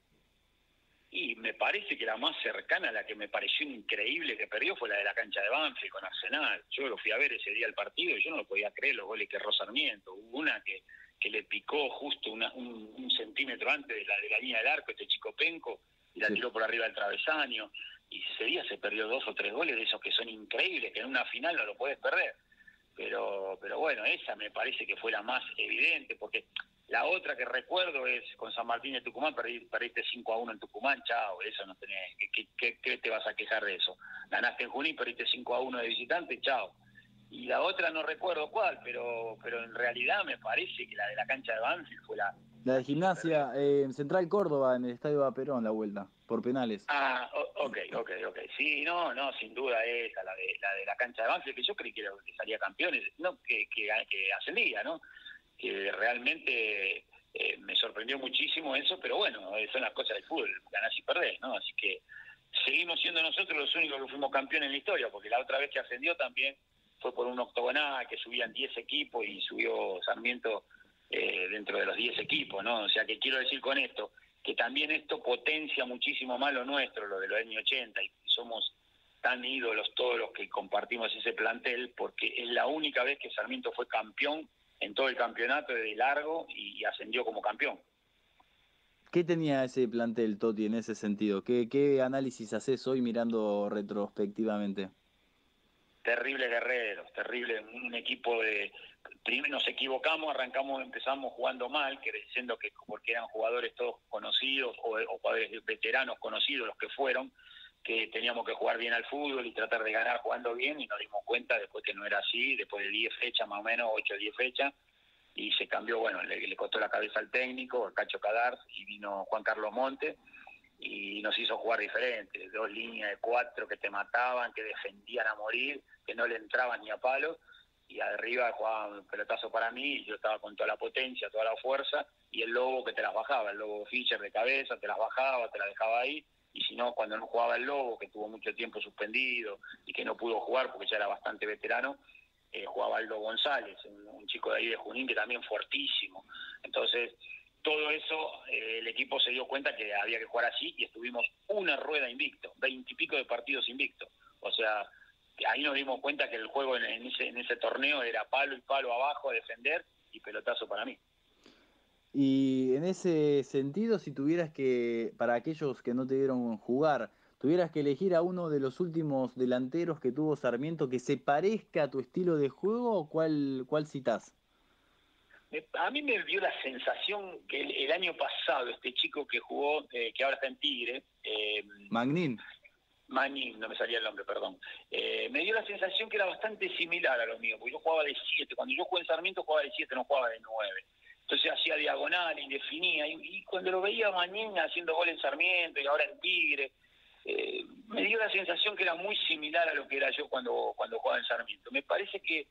Y me parece que la más cercana, la que me pareció increíble que perdió, fue la de la cancha de Banfield con Arsenal. Yo lo fui a ver ese día el partido y yo no lo podía creer los goles que erró Sarmiento. Hubo una que le picó justo un centímetro antes de la línea del arco, este chico Penco, y la tiró por arriba del travesaño. Y ese día se perdió 2 o 3 goles de esos que son increíbles, que en una final no lo podés perder. Pero bueno, esa me parece que fue la más evidente, porque la otra que recuerdo es con San Martín de Tucumán, perdiste 5-1 en Tucumán, chao, eso no tenés, ¿qué te vas a quejar de eso? Ganaste en Junín, perdiste 5-1 de visitante, chao. Y la otra no recuerdo cuál, pero en realidad me parece que la de la cancha de Banfield fue La de Gimnasia, en Central Córdoba, en el Estadio de Perón, la vuelta, por penales. Ah, ok. Sí, no, sin duda esa, la de la cancha de Banfield, que yo creí que salía campeón, no que ascendía, ¿no? Que realmente me sorprendió muchísimo eso, pero bueno, son las cosas del fútbol, ganás y perdés, ¿no? Así que seguimos siendo nosotros los únicos que fuimos campeones en la historia, porque la otra vez que ascendió también fue por un octogonal, que subían 10 equipos y subió Sarmiento dentro de los 10 equipos, ¿no? O sea, que quiero decir con esto, que también esto potencia muchísimo más lo nuestro, lo de los años 80, y somos tan ídolos todos los que compartimos ese plantel, porque es la única vez que Sarmiento fue campeón en todo el campeonato de largo y ascendió como campeón. ¿Qué tenía ese plantel, Toti, en ese sentido? ¿Qué análisis haces hoy mirando retrospectivamente? Terribles guerreros, terrible, un equipo de... Primero nos equivocamos, empezamos jugando mal, diciendo que porque eran jugadores todos conocidos o jugadores veteranos conocidos los que fueron, que teníamos que jugar bien al fútbol y tratar de ganar jugando bien, y nos dimos cuenta después que no era así, después de 10 fechas más o menos, 8 o 10 fechas, y se cambió, bueno, le costó la cabeza al técnico, al Cacho Cadar, y vino Juan Carlos Monte, y nos hizo jugar diferente, 2 líneas de 4 que te mataban, que defendían a morir, que no le entraban ni a palo, y arriba jugaban un pelotazo para mí, y yo estaba con toda la potencia, toda la fuerza, y el Lobo que te las bajaba, el Lobo Fischer de cabeza, te las bajaba, te las dejaba ahí, y si no, cuando no jugaba el Lobo, que tuvo mucho tiempo suspendido, y que no pudo jugar porque ya era bastante veterano, jugaba Aldo González, un chico de ahí de Junín que también fuertísimo. Entonces, todo eso, el equipo se dio cuenta que había que jugar así, y estuvimos una rueda invicto, 20 y pico de partidos invictos. O sea, ahí nos dimos cuenta que el juego en ese torneo era palo y palo abajo a defender y pelotazo para mí. Y en ese sentido, si tuvieras que, para aquellos que no te dieron jugar, tuvieras que elegir a uno de los últimos delanteros que tuvo Sarmiento que se parezca a tu estilo de juego, ¿cuál citás? A mí me dio la sensación que el año pasado este chico que jugó, que ahora está en Tigre, Magnín. Manin, no me salía el nombre, perdón. Me dio la sensación que era bastante similar a lo mío, porque yo jugaba de 7. Cuando yo jugué en Sarmiento jugaba de 7, no jugaba de 9. Entonces hacía diagonal y definía. Y cuando lo veía a Manin haciendo gol en Sarmiento y ahora en Tigre, me dio la sensación que era muy similar a lo que era yo cuando jugaba en Sarmiento. Me parece que...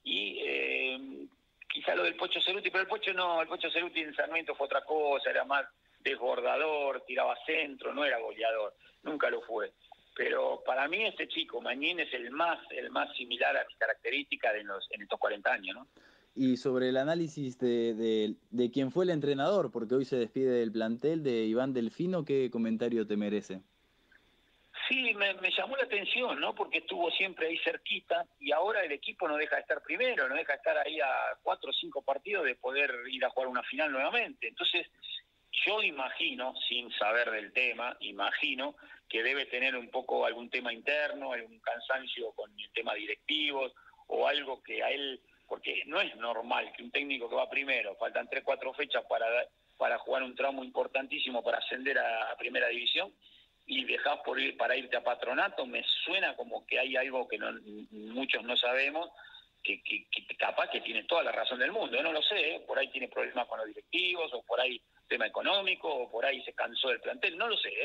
quizá lo del Pocho Ceruti, pero el Pocho Ceruti en Sarmiento fue otra cosa, era más desbordador, tiraba centro, no era goleador, nunca lo fue. Pero para mí este chico, Mañín, es el más similar a mis características en estos 40 años, ¿no? Y sobre el análisis de quién fue el entrenador, porque hoy se despide del plantel de Iván Delfino, ¿qué comentario te merece? Sí, me llamó la atención, ¿no? Porque estuvo siempre ahí cerquita, y ahora el equipo no deja de estar primero, no deja de estar ahí a 4 o 5 partidos de poder ir a jugar una final nuevamente. Entonces, yo imagino, sin saber del tema, imagino que debe tener un poco algún tema interno, algún cansancio con el tema directivos, o algo que a él, porque no es normal que un técnico que va primero, faltan 3 4 fechas para jugar un tramo importantísimo para ascender a primera división, y dejás para irte a Patronato. Me suena como que hay algo que muchos no sabemos, que capaz que tiene toda la razón del mundo, no lo sé, por ahí tiene problemas con los directivos, o por ahí tema económico, o por ahí se cansó del plantel, no lo sé,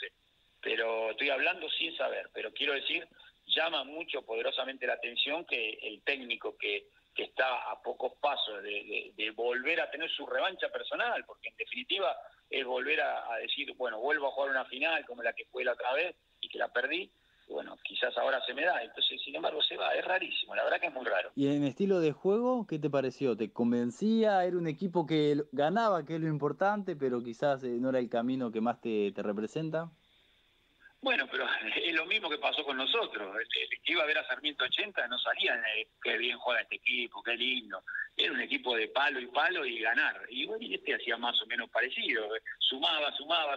pero estoy hablando sin saber. Pero quiero decir, llama mucho, poderosamente la atención, que el técnico que está a pocos pasos de volver a tener su revancha personal, porque en definitiva es volver a decir, bueno, vuelvo a jugar una final como la que fue la otra vez y que la perdí, y bueno, quizás ahora se me da. Entonces, sin embargo, se va. Es rarísimo, la verdad que es muy raro. Y en estilo de juego, ¿qué te pareció? ¿Te convencía? ¿Era un equipo que ganaba, que es lo importante, pero quizás no era el camino que más te representa? Bueno, pero es lo mismo que pasó con nosotros. El que iba a ver a Sarmiento 80 no salía qué bien juega este equipo, qué lindo. Era un equipo de palo y ganar. Y bueno, este hacía más o menos parecido. Sumaba.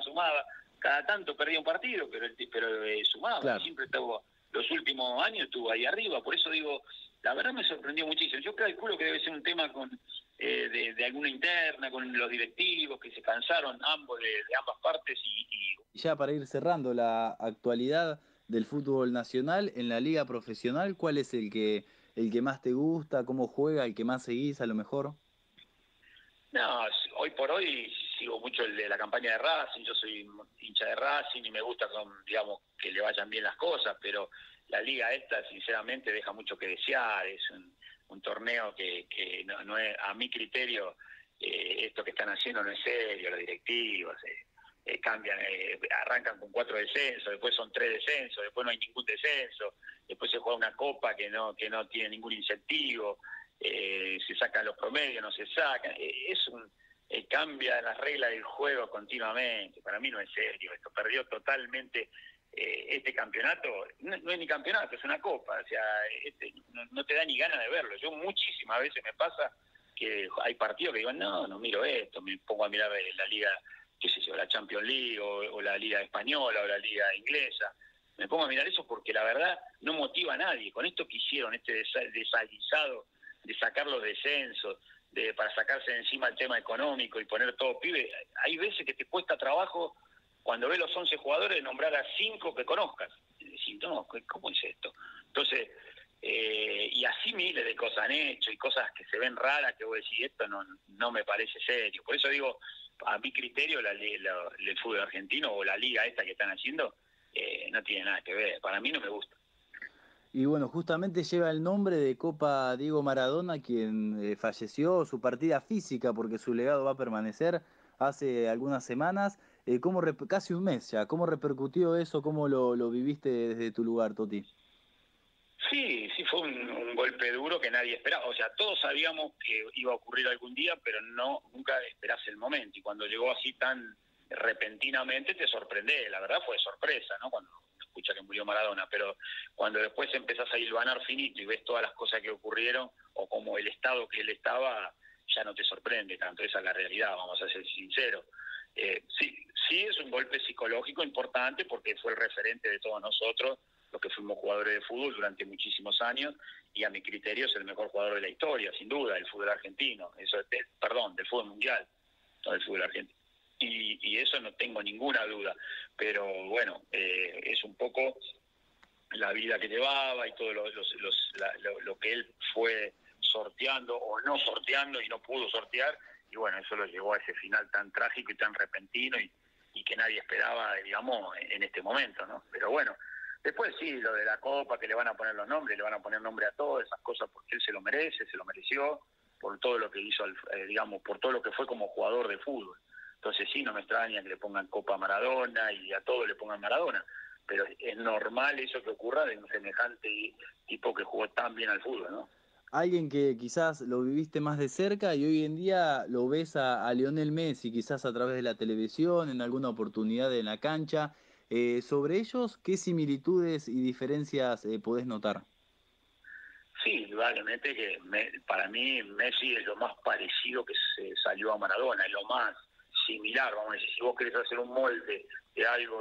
Cada tanto perdía un partido, pero sumaba. Claro. Siempre estuvo, los últimos años estuvo ahí arriba. Por eso digo, la verdad me sorprendió muchísimo. Yo calculo que debe ser un tema de alguna interna, con los directivos, que se cansaron ambos de ambas partes Ya para ir cerrando la actualidad del fútbol nacional en la liga profesional, ¿cuál es el que más te gusta? ¿Cómo juega? ¿El que más seguís a lo mejor? No, hoy por hoy sigo mucho el de la campaña de Racing, yo soy hincha de Racing y me gusta, digamos, que le vayan bien las cosas, pero la liga esta sinceramente deja mucho que desear, es un torneo que no es, a mi criterio, esto que están haciendo no es serio, los directivos, cambian, arrancan con 4 descensos, después son 3 descensos, después no hay ningún descenso, después se juega una copa que no tiene ningún incentivo, se sacan los promedios, no se sacan, cambia las reglas del juego continuamente. Para mí no es serio esto, perdió totalmente este campeonato, no es ni campeonato, es una copa, o sea, no te da ni ganas de verlo. Yo muchísimas veces me pasa que hay partidos que digo, no miro esto, me pongo a mirar la liga, qué sé yo, la Champions League o la liga española o la liga inglesa. Me pongo a mirar eso porque la verdad no motiva a nadie. Con esto que hicieron, este desaguisado de sacar los descensos, para sacarse de encima el tema económico y poner todo pibe, hay veces que te cuesta trabajo cuando ves los 11 jugadores nombrar a 5 que conozcas. Y decís, no, ¿cómo es esto? Entonces, y así miles de cosas han hecho y cosas que se ven raras que vos decís, esto no me parece serio. Por eso digo, a mi criterio el fútbol argentino o la liga esta que están haciendo no tiene nada que ver. Para mí no me gusta. Y bueno, justamente lleva el nombre de Copa Diego Maradona, quien falleció, su partida física, porque su legado va a permanecer hace algunas semanas, casi un mes ya. ¿Cómo repercutió eso? ¿Cómo lo viviste desde tu lugar, Toti? Sí, fue un golpe duro que nadie esperaba. O sea, todos sabíamos que iba a ocurrir algún día, pero nunca esperás el momento. Y cuando llegó así tan repentinamente te sorprende. La verdad fue de sorpresa, ¿no? Cuando escucha que murió Maradona, pero cuando después empezás a hilvanar finito y ves todas las cosas que ocurrieron o como el estado que él estaba, ya no te sorprende tanto. Esa es la realidad, vamos a ser sinceros. Sí es un golpe psicológico importante porque fue el referente de todos nosotros, los que fuimos jugadores de fútbol durante muchísimos años, y a mi criterio es el mejor jugador de la historia, sin duda, del fútbol argentino, del fútbol mundial, no del fútbol argentino. Y eso no tengo ninguna duda, pero bueno, es un poco la vida que llevaba y todo lo que él fue sorteando o no sorteando y no pudo sortear, y bueno, eso lo llevó a ese final tan trágico y tan repentino y que nadie esperaba, digamos, en este momento, ¿no? Pero bueno, después sí, lo de la Copa, que le van a poner los nombres, le van a poner nombre a todas esas cosas porque él se lo merece, se lo mereció, por todo lo que hizo, digamos, por todo lo que fue como jugador de fútbol. Entonces sí, no me extraña que le pongan Copa a Maradona y a todos le pongan Maradona, pero es normal eso que ocurra de un semejante tipo que jugó tan bien al fútbol, ¿no? Alguien que quizás lo viviste más de cerca y hoy en día lo ves a Lionel Messi, quizás a través de la televisión, en alguna oportunidad en la cancha. Sobre ellos, ¿qué similitudes y diferencias podés notar? Sí, indudablemente que para mí Messi es lo más parecido que se salió a Maradona, es lo más similar, vamos a decir, si vos querés hacer un molde de algo,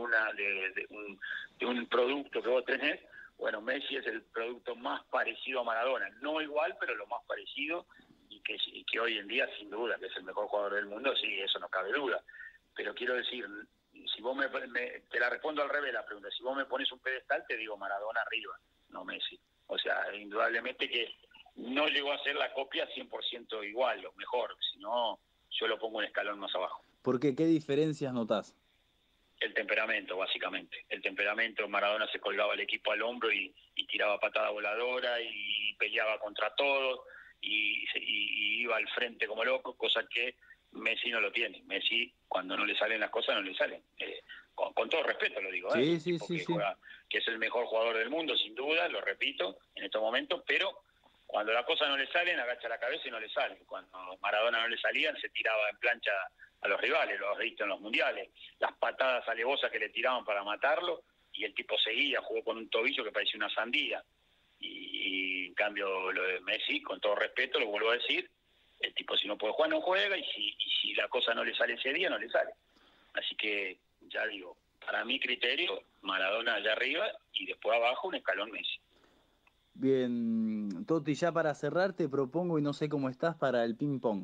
de un producto que vos tenés, bueno, Messi es el producto más parecido a Maradona, no igual, pero lo más parecido, y que hoy en día, sin duda, que es el mejor jugador del mundo, sí, eso no cabe duda. Pero quiero decir, si vos te la respondo al revés la pregunta, si vos me pones un pedestal, te digo Maradona arriba, no Messi. O sea, indudablemente que no llegó a ser la copia 100% igual o mejor, sino yo lo pongo un escalón más abajo. ¿Por qué? ¿Qué diferencias notás? El temperamento, básicamente. El temperamento, Maradona se colgaba el equipo al hombro y tiraba patada voladora y peleaba contra todos y iba al frente como loco, cosa que Messi no lo tiene. Messi, cuando no le salen las cosas, no le salen. Con todo respeto lo digo, Sí, es un tipo sí. que es el mejor jugador del mundo, sin duda, lo repito, en estos momentos, pero cuando las cosas no le salen, agacha la cabeza y no le salen. Cuando Maradona no le salían, se tiraba en plancha a los rivales, lo has visto en los mundiales, las patadas alevosas que le tiraban para matarlo, y el tipo seguía, jugó con un tobillo que parecía una sandía. Y en cambio lo de Messi, con todo respeto, lo vuelvo a decir, el tipo si no puede jugar, no juega, y si la cosa no le sale ese día, no le sale. Así que, ya digo, para mi criterio, Maradona allá arriba, y después abajo un escalón Messi. Bien, Toti, ya para cerrar te propongo, y no sé cómo estás, para el ping pong.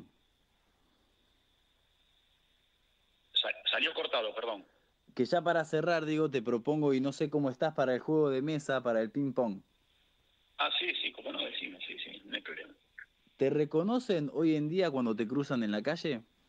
Salió cortado, perdón. Que ya para cerrar, digo, te propongo, y no sé cómo estás, para el juego de mesa, para el ping pong. Ah, sí, como no decimos, sí, no hay problema. ¿Te reconocen hoy en día cuando te cruzan en la calle?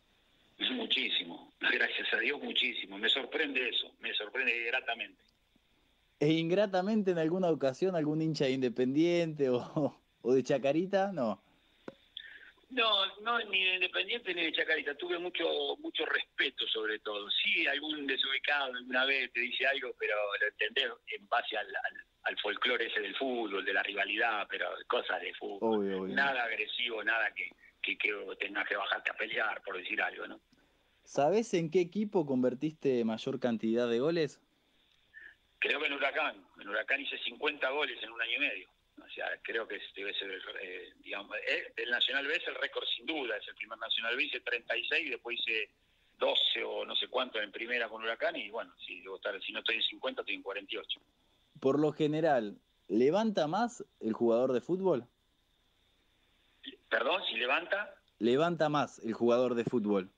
Dios muchísimo. Me sorprende eso, me sorprende gratamente. ¿E ingratamente en alguna ocasión algún hincha de Independiente o de Chacarita? No. No, ni de Independiente ni de Chacarita. Tuve mucho respeto, sobre todo. Sí, algún desubicado alguna vez te dice algo, pero lo entendés en base al folclore ese del fútbol, de la rivalidad, pero cosas de fútbol. Obvio, obvio. Nada agresivo, nada que tengas que bajarte a pelear, por decir algo, ¿no? ¿Sabés en qué equipo convertiste mayor cantidad de goles? Creo que en Huracán hice 50 goles en un año y medio. O sea, creo que debe ser, digamos, el Nacional B es el récord sin duda, es el primer Nacional B, hice 36, después hice 12 o no sé cuánto en primera con Huracán, y bueno, si no estoy en 50, estoy en 48. Por lo general, ¿levanta más el jugador de fútbol? Perdón, si levanta. ¿Levanta más el jugador de fútbol?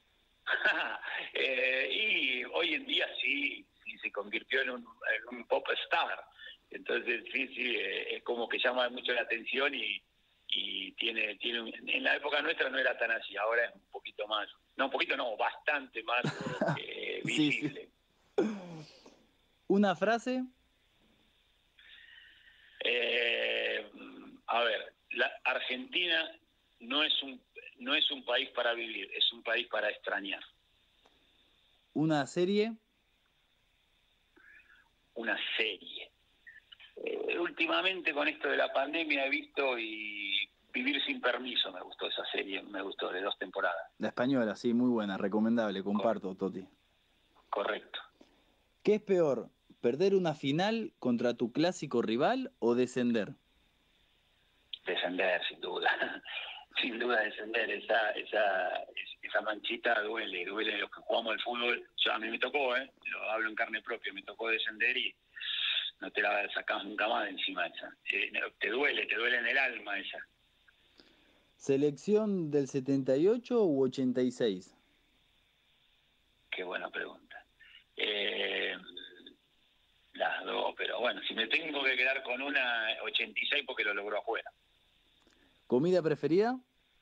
Y hoy en día sí se convirtió en un pop star. Entonces sí, es como que llama mucho la atención y tiene en la época nuestra no era tan así, ahora es un poquito más, no un poquito no, bastante más visible. Sí. ¿Una frase? A ver, la Argentina no es un país para vivir, es un país para extrañar. ¿Una serie? Una serie. Últimamente con esto de la pandemia he visto y Vivir sin permiso, me gustó esa serie, me gustó, de 2 temporadas. La española, sí, muy buena, recomendable, comparto, Toti. Correcto. ¿Qué es peor, perder una final contra tu clásico rival o descender? Descender, sin duda. Sin duda descender. Esa manchita duele los que jugamos al fútbol. A mí me tocó, lo hablo en carne propia, me tocó descender y no te la sacás nunca más de encima esa. Te duele en el alma esa. ¿Selección del 78 u 86? Qué buena pregunta. Las dos, pero bueno, si me tengo que quedar con una, 86 porque lo logró afuera. ¿Comida preferida?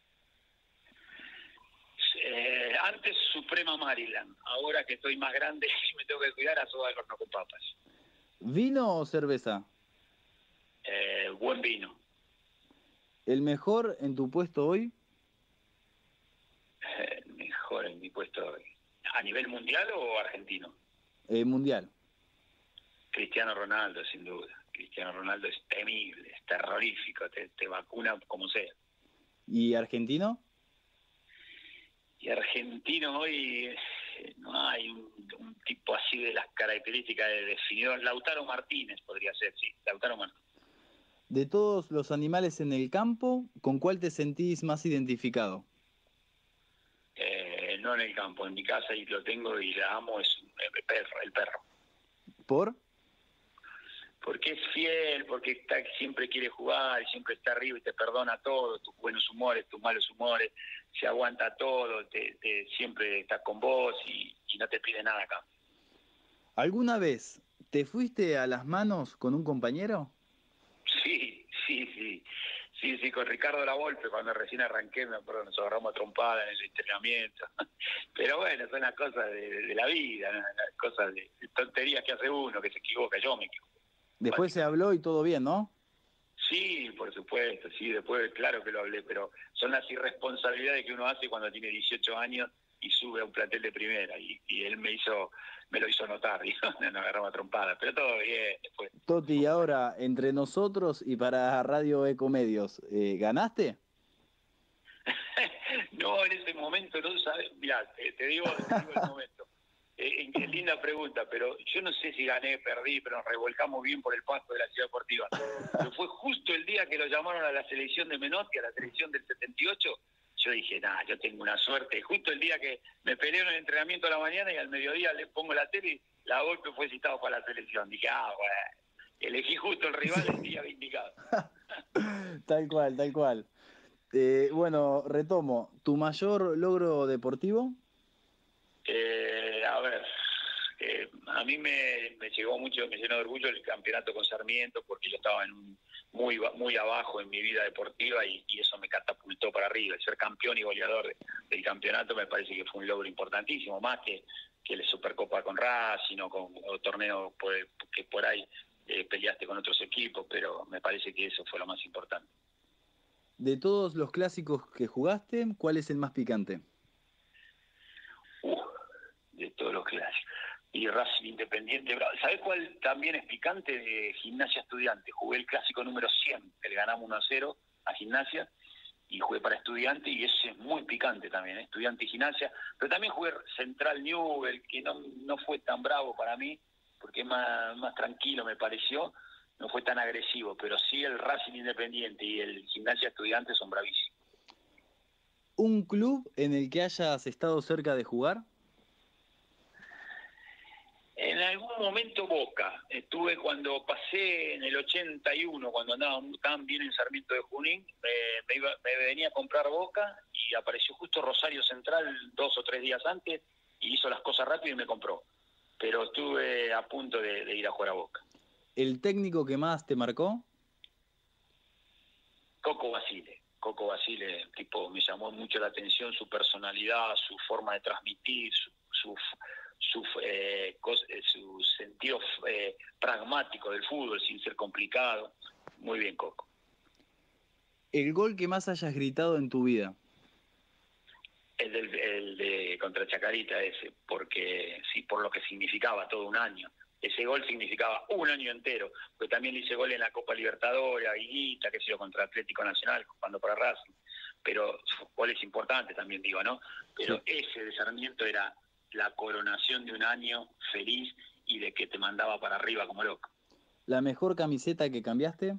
Antes Suprema Maryland, ahora que estoy más grande y me tengo que cuidar, a soda al horno con papas. ¿Vino o cerveza? Buen vino. ¿El mejor en tu puesto hoy? Mejor en mi puesto hoy. ¿A nivel mundial o argentino? Mundial. Cristiano Ronaldo, sin duda. Cristiano Ronaldo es temible, es terrorífico, te vacuna como sea. ¿Y argentino? Y argentino hoy no hay un tipo así de las características de definidor. Lautaro Martínez podría ser, sí, Lautaro Martínez. De todos los animales en el campo, ¿con cuál te sentís más identificado? No en el campo, en mi casa, y lo tengo y la amo, es el perro. ¿Por? Porque es fiel, porque siempre quiere jugar, siempre está arriba y te perdona todo, tus buenos humores, tus malos humores, se aguanta todo, siempre está con vos y no te pide nada acá. ¿Alguna vez te fuiste a las manos con un compañero? Sí, con Ricardo Lavolpe, cuando recién arranqué, me acuerdo, nos agarramos a trompada en el entrenamiento. Pero bueno, son las cosas de la vida, ¿no? Las cosas de tonterías que hace uno, que se equivoca, yo me equivoco. Después se habló y todo bien, ¿no? Sí, por supuesto, sí, después claro que lo hablé, pero son las irresponsabilidades que uno hace cuando tiene 18 años y sube a un plantel de primera, y él me lo hizo notar, y nos agarramos a trompada, pero todo bien después. Toti, ahora, entre nosotros y para Radio Ecomedios, ¿ganaste? No, en ese momento no sabes, mirá, te digo el momento. Qué linda pregunta, pero yo no sé si gané, perdí, pero nos revolcamos bien por el pasto de la Ciudad Deportiva. Pero fue justo el día que lo llamaron a la selección de Menotti, a la selección del 78. Yo dije, yo tengo una suerte. Justo el día que me peleé en el entrenamiento a la mañana y al mediodía le pongo la tele y la golpe fue citado para la selección. Dije, bueno, elegí justo el rival el día indicado. Tal cual, tal cual. Bueno, retomo. ¿Tu mayor logro deportivo? A ver, a mí me llegó mucho, me llenó de orgullo el campeonato con Sarmiento, porque yo estaba en muy abajo en mi vida deportiva y eso me catapultó para arriba. El ser campeón y goleador del campeonato me parece que fue un logro importantísimo, más que la Supercopa con Racing o torneos que por ahí peleaste con otros equipos, pero me parece que eso fue lo más importante. De todos los clásicos que jugaste, ¿cuál es el más picante? De todos los clásicos. Y Racing Independiente. ¿Sabés cuál también es picante? De Gimnasia Estudiante. Jugué el clásico número 100, que le ganamos 1-0 a Gimnasia, y jugué para Estudiante, y ese es muy picante también, Estudiante y Gimnasia. Pero también jugué Central Newell, que no fue tan bravo para mí, porque más tranquilo me pareció, no fue tan agresivo, pero sí el Racing Independiente y el Gimnasia Estudiante son bravísimos. ¿Un club en el que hayas estado cerca de jugar? En algún momento Boca. Estuve cuando pasé en el 81, cuando andaba tan bien en Sarmiento de Junín, me venía a comprar Boca y apareció justo Rosario Central 2 o 3 días antes y hizo las cosas rápido y me compró. Pero estuve a punto de ir a jugar a Boca. ¿El técnico que más te marcó? Coco Basile, tipo, me llamó mucho la atención su personalidad, su forma de transmitir, su sentido pragmático del fútbol, sin ser complicado. Muy bien, Coco. ¿El gol que más hayas gritado en tu vida? El de contra Chacarita ese, porque sí, por lo que significaba todo un año. Ese gol significaba un año entero, porque también le hice gol en la Copa Libertadores, a Higuita, que se dio contra Atlético Nacional, jugando para Racing, pero goles importantes también digo, ¿no? Pero sí, ese de Sarmiento era la coronación de un año feliz y de que te mandaba para arriba como loco. ¿La mejor camiseta que cambiaste?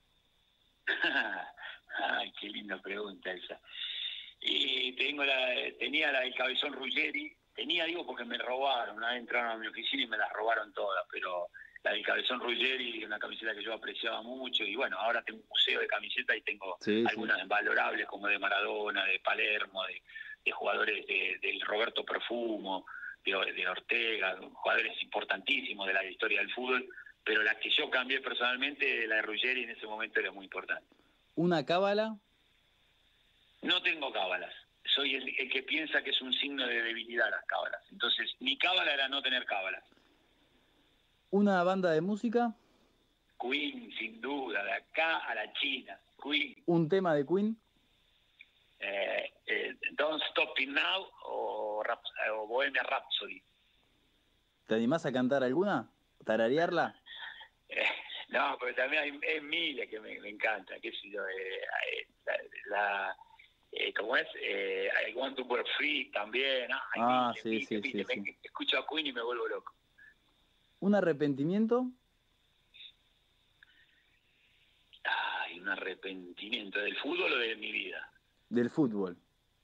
Ay, qué linda pregunta esa. Y tenía la del Cabezón Ruggeri. Digo, porque me robaron. Una vez entraron a mi oficina y me las robaron todas, pero la del Cabezón Ruggeri, una camiseta que yo apreciaba mucho, y bueno, ahora tengo un museo de camisetas y tengo algunas valorables como de Maradona, de Palermo, de jugadores del Roberto Perfumo, de Ortega, jugadores importantísimos de la historia del fútbol, pero la que yo cambié personalmente, la de Ruggeri, en ese momento era muy importante. ¿Una cábala? No tengo cábalas. Soy el que piensa que es un signo de debilidad las cábalas. Entonces, mi cábala era no tener cábalas. ¿Una banda de música? Queen, sin duda, de acá a la China. Queen. ¿Un tema de Queen? Don't Stop It Now o Bohemia Rhapsody. ¿Te animás a cantar alguna? ¿Tararearla? No, pero también hay miles que me encanta, qué sé yo, ¿cómo es? I Want to Break Free también. Sí. Escucho a Queen y me vuelvo loco. ¿Un arrepentimiento? Ay, un arrepentimiento. ¿Del fútbol o de mi vida? Del fútbol.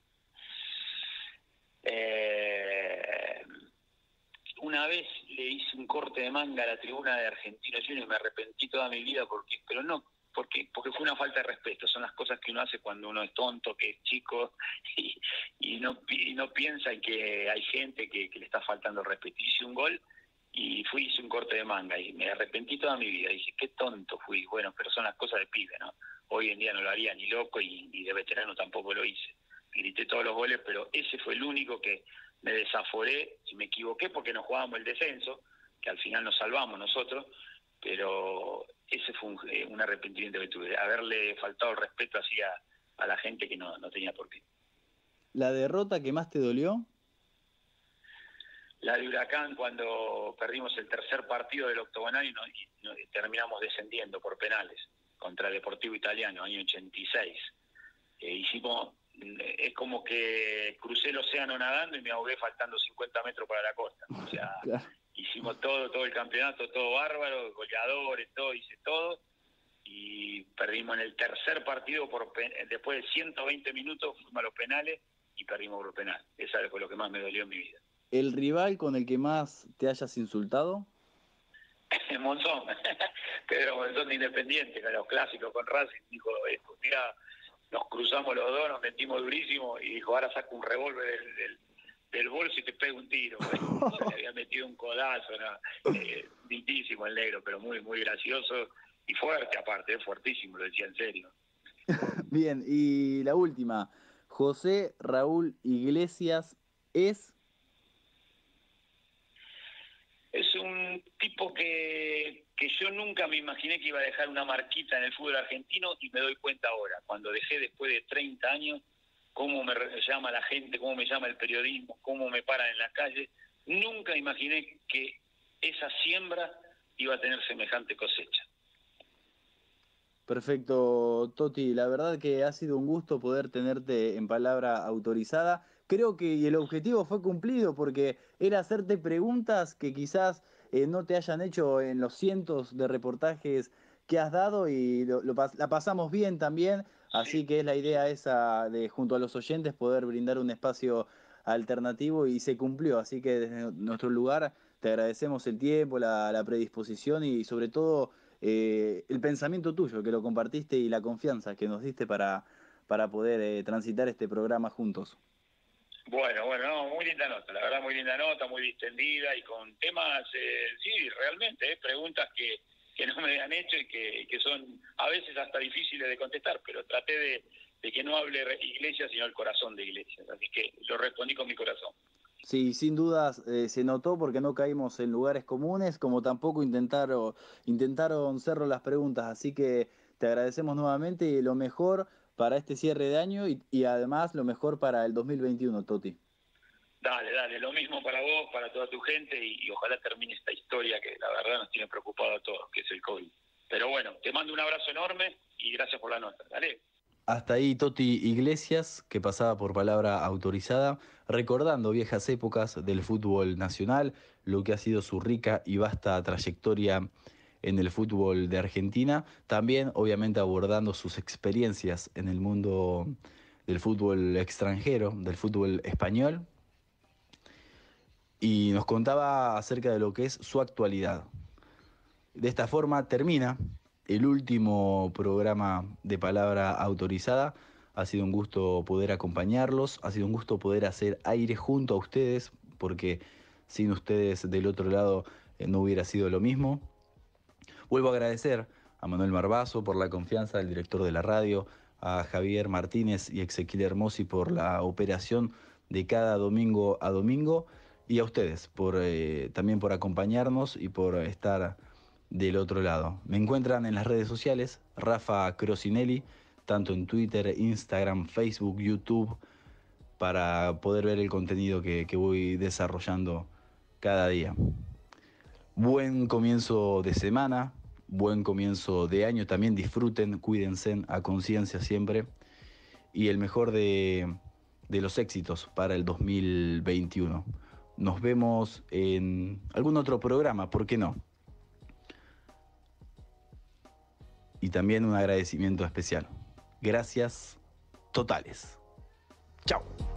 Una vez le hice un corte de manga a la tribuna de Argentino Juniors y me arrepentí toda mi vida porque fue una falta de respeto. Son las cosas que uno hace cuando uno es tonto, que es chico y no piensa en que hay gente que le está faltando el respeto. Hice un gol y hice un corte de manga y me arrepentí toda mi vida. Dije, qué tonto fui. Bueno, pero son las cosas de pibe, ¿no? Hoy en día no lo haría ni loco y de veterano tampoco lo hice. Grité todos los goles, pero ese fue el único que me desaforé y me equivoqué porque no jugábamos el descenso, que al final nos salvamos nosotros, pero ese fue un arrepentimiento que tuve, haberle faltado el respeto así a la gente que no tenía por qué. ¿La derrota que más te dolió? La de Huracán, cuando perdimos el tercer partido del octogonal y terminamos descendiendo por penales contra el Deportivo Italiano, año 86. Es como que crucé el océano nadando y me ahogué faltando 50 metros para la costa. O sea, claro. Hicimos todo el campeonato, todo bárbaro, goleadores, hice todo, y perdimos en el tercer partido, después de 120 minutos fuimos a los penales y perdimos por penal. Esa fue lo que más me dolió en mi vida. ¿El rival con el que más te hayas insultado? Monzón, Pedro Monzón de Independiente, con los clásicos con Racing, dijo, mira, nos cruzamos los dos, nos metimos durísimo, y dijo, ahora saco un revólver del bolso y te pego un tiro. Se le había metido un codazo, ¿no? Lindísimo el negro, pero muy, muy gracioso, Y fuerte aparte, fuertísimo, lo decía en serio. Bien, y la última. José Raúl Iglesias es... Es un tipo que yo nunca me imaginé que iba a dejar una marquita en el fútbol argentino, y me doy cuenta ahora, cuando dejé después de 30 años, cómo me llama la gente, cómo me llama el periodismo, cómo me paran en la calle. Nunca imaginé que esa siembra iba a tener semejante cosecha. Perfecto, Toti. La verdad que ha sido un gusto poder tenerte en palabra autorizada. Creo que el objetivo fue cumplido porque era hacerte preguntas que quizás no te hayan hecho en los cientos de reportajes que has dado y la pasamos bien también. Así Sí, que es la idea esa de junto a los oyentes poder brindar un espacio alternativo y se cumplió. Así que desde nuestro lugar te agradecemos el tiempo, la predisposición y sobre todo el pensamiento tuyo, que lo compartiste y la confianza que nos diste para poder transitar este programa juntos. bueno, no, muy linda nota, la verdad muy linda nota, muy distendida y con temas, sí, realmente, preguntas que no me han hecho y que son a veces hasta difíciles de contestar, pero traté de que no hable Iglesias sino el corazón de Iglesias, así que lo respondí con mi corazón. Sí, sin dudas se notó porque no caímos en lugares comunes, como tampoco intentaron cerrar las preguntas, así que te agradecemos nuevamente y lo mejor para este cierre de año y además lo mejor para el 2021, Toti. Dale, lo mismo para vos, para toda tu gente y ojalá termine esta historia que la verdad nos tiene preocupado a todos, que es el COVID. Pero bueno, te mando un abrazo enorme y gracias por la nota. Dale. Hasta ahí Toti Iglesias, que pasaba por palabra autorizada, recordando viejas épocas del fútbol nacional, lo que ha sido su rica y vasta trayectoria en el fútbol de Argentina, también obviamente abordando sus experiencias en el mundo del fútbol extranjero, del fútbol español, y nos contaba acerca de lo que es su actualidad. De esta forma termina el último programa de palabra autorizada. Ha sido un gusto poder acompañarlos, ha sido un gusto poder hacer aire junto a ustedes, porque sin ustedes del otro lado no hubiera sido lo mismo. Vuelvo a agradecer a Manuel Marbaso por la confianza del director de la radio, a Javier Martínez y Ezequiel Hermosi por la operación de cada domingo a domingo, y a ustedes también por acompañarnos y por estar del otro lado. Me encuentran en las redes sociales, Rafa Crosinelli, tanto en Twitter, Instagram, Facebook, YouTube, para poder ver el contenido que voy desarrollando cada día. Buen comienzo de semana, buen comienzo de año. También disfruten, cuídense a conciencia siempre. Y el mejor de los éxitos para el 2021. Nos vemos en algún otro programa, ¿por qué no? Y también un agradecimiento especial. Gracias totales. Chao.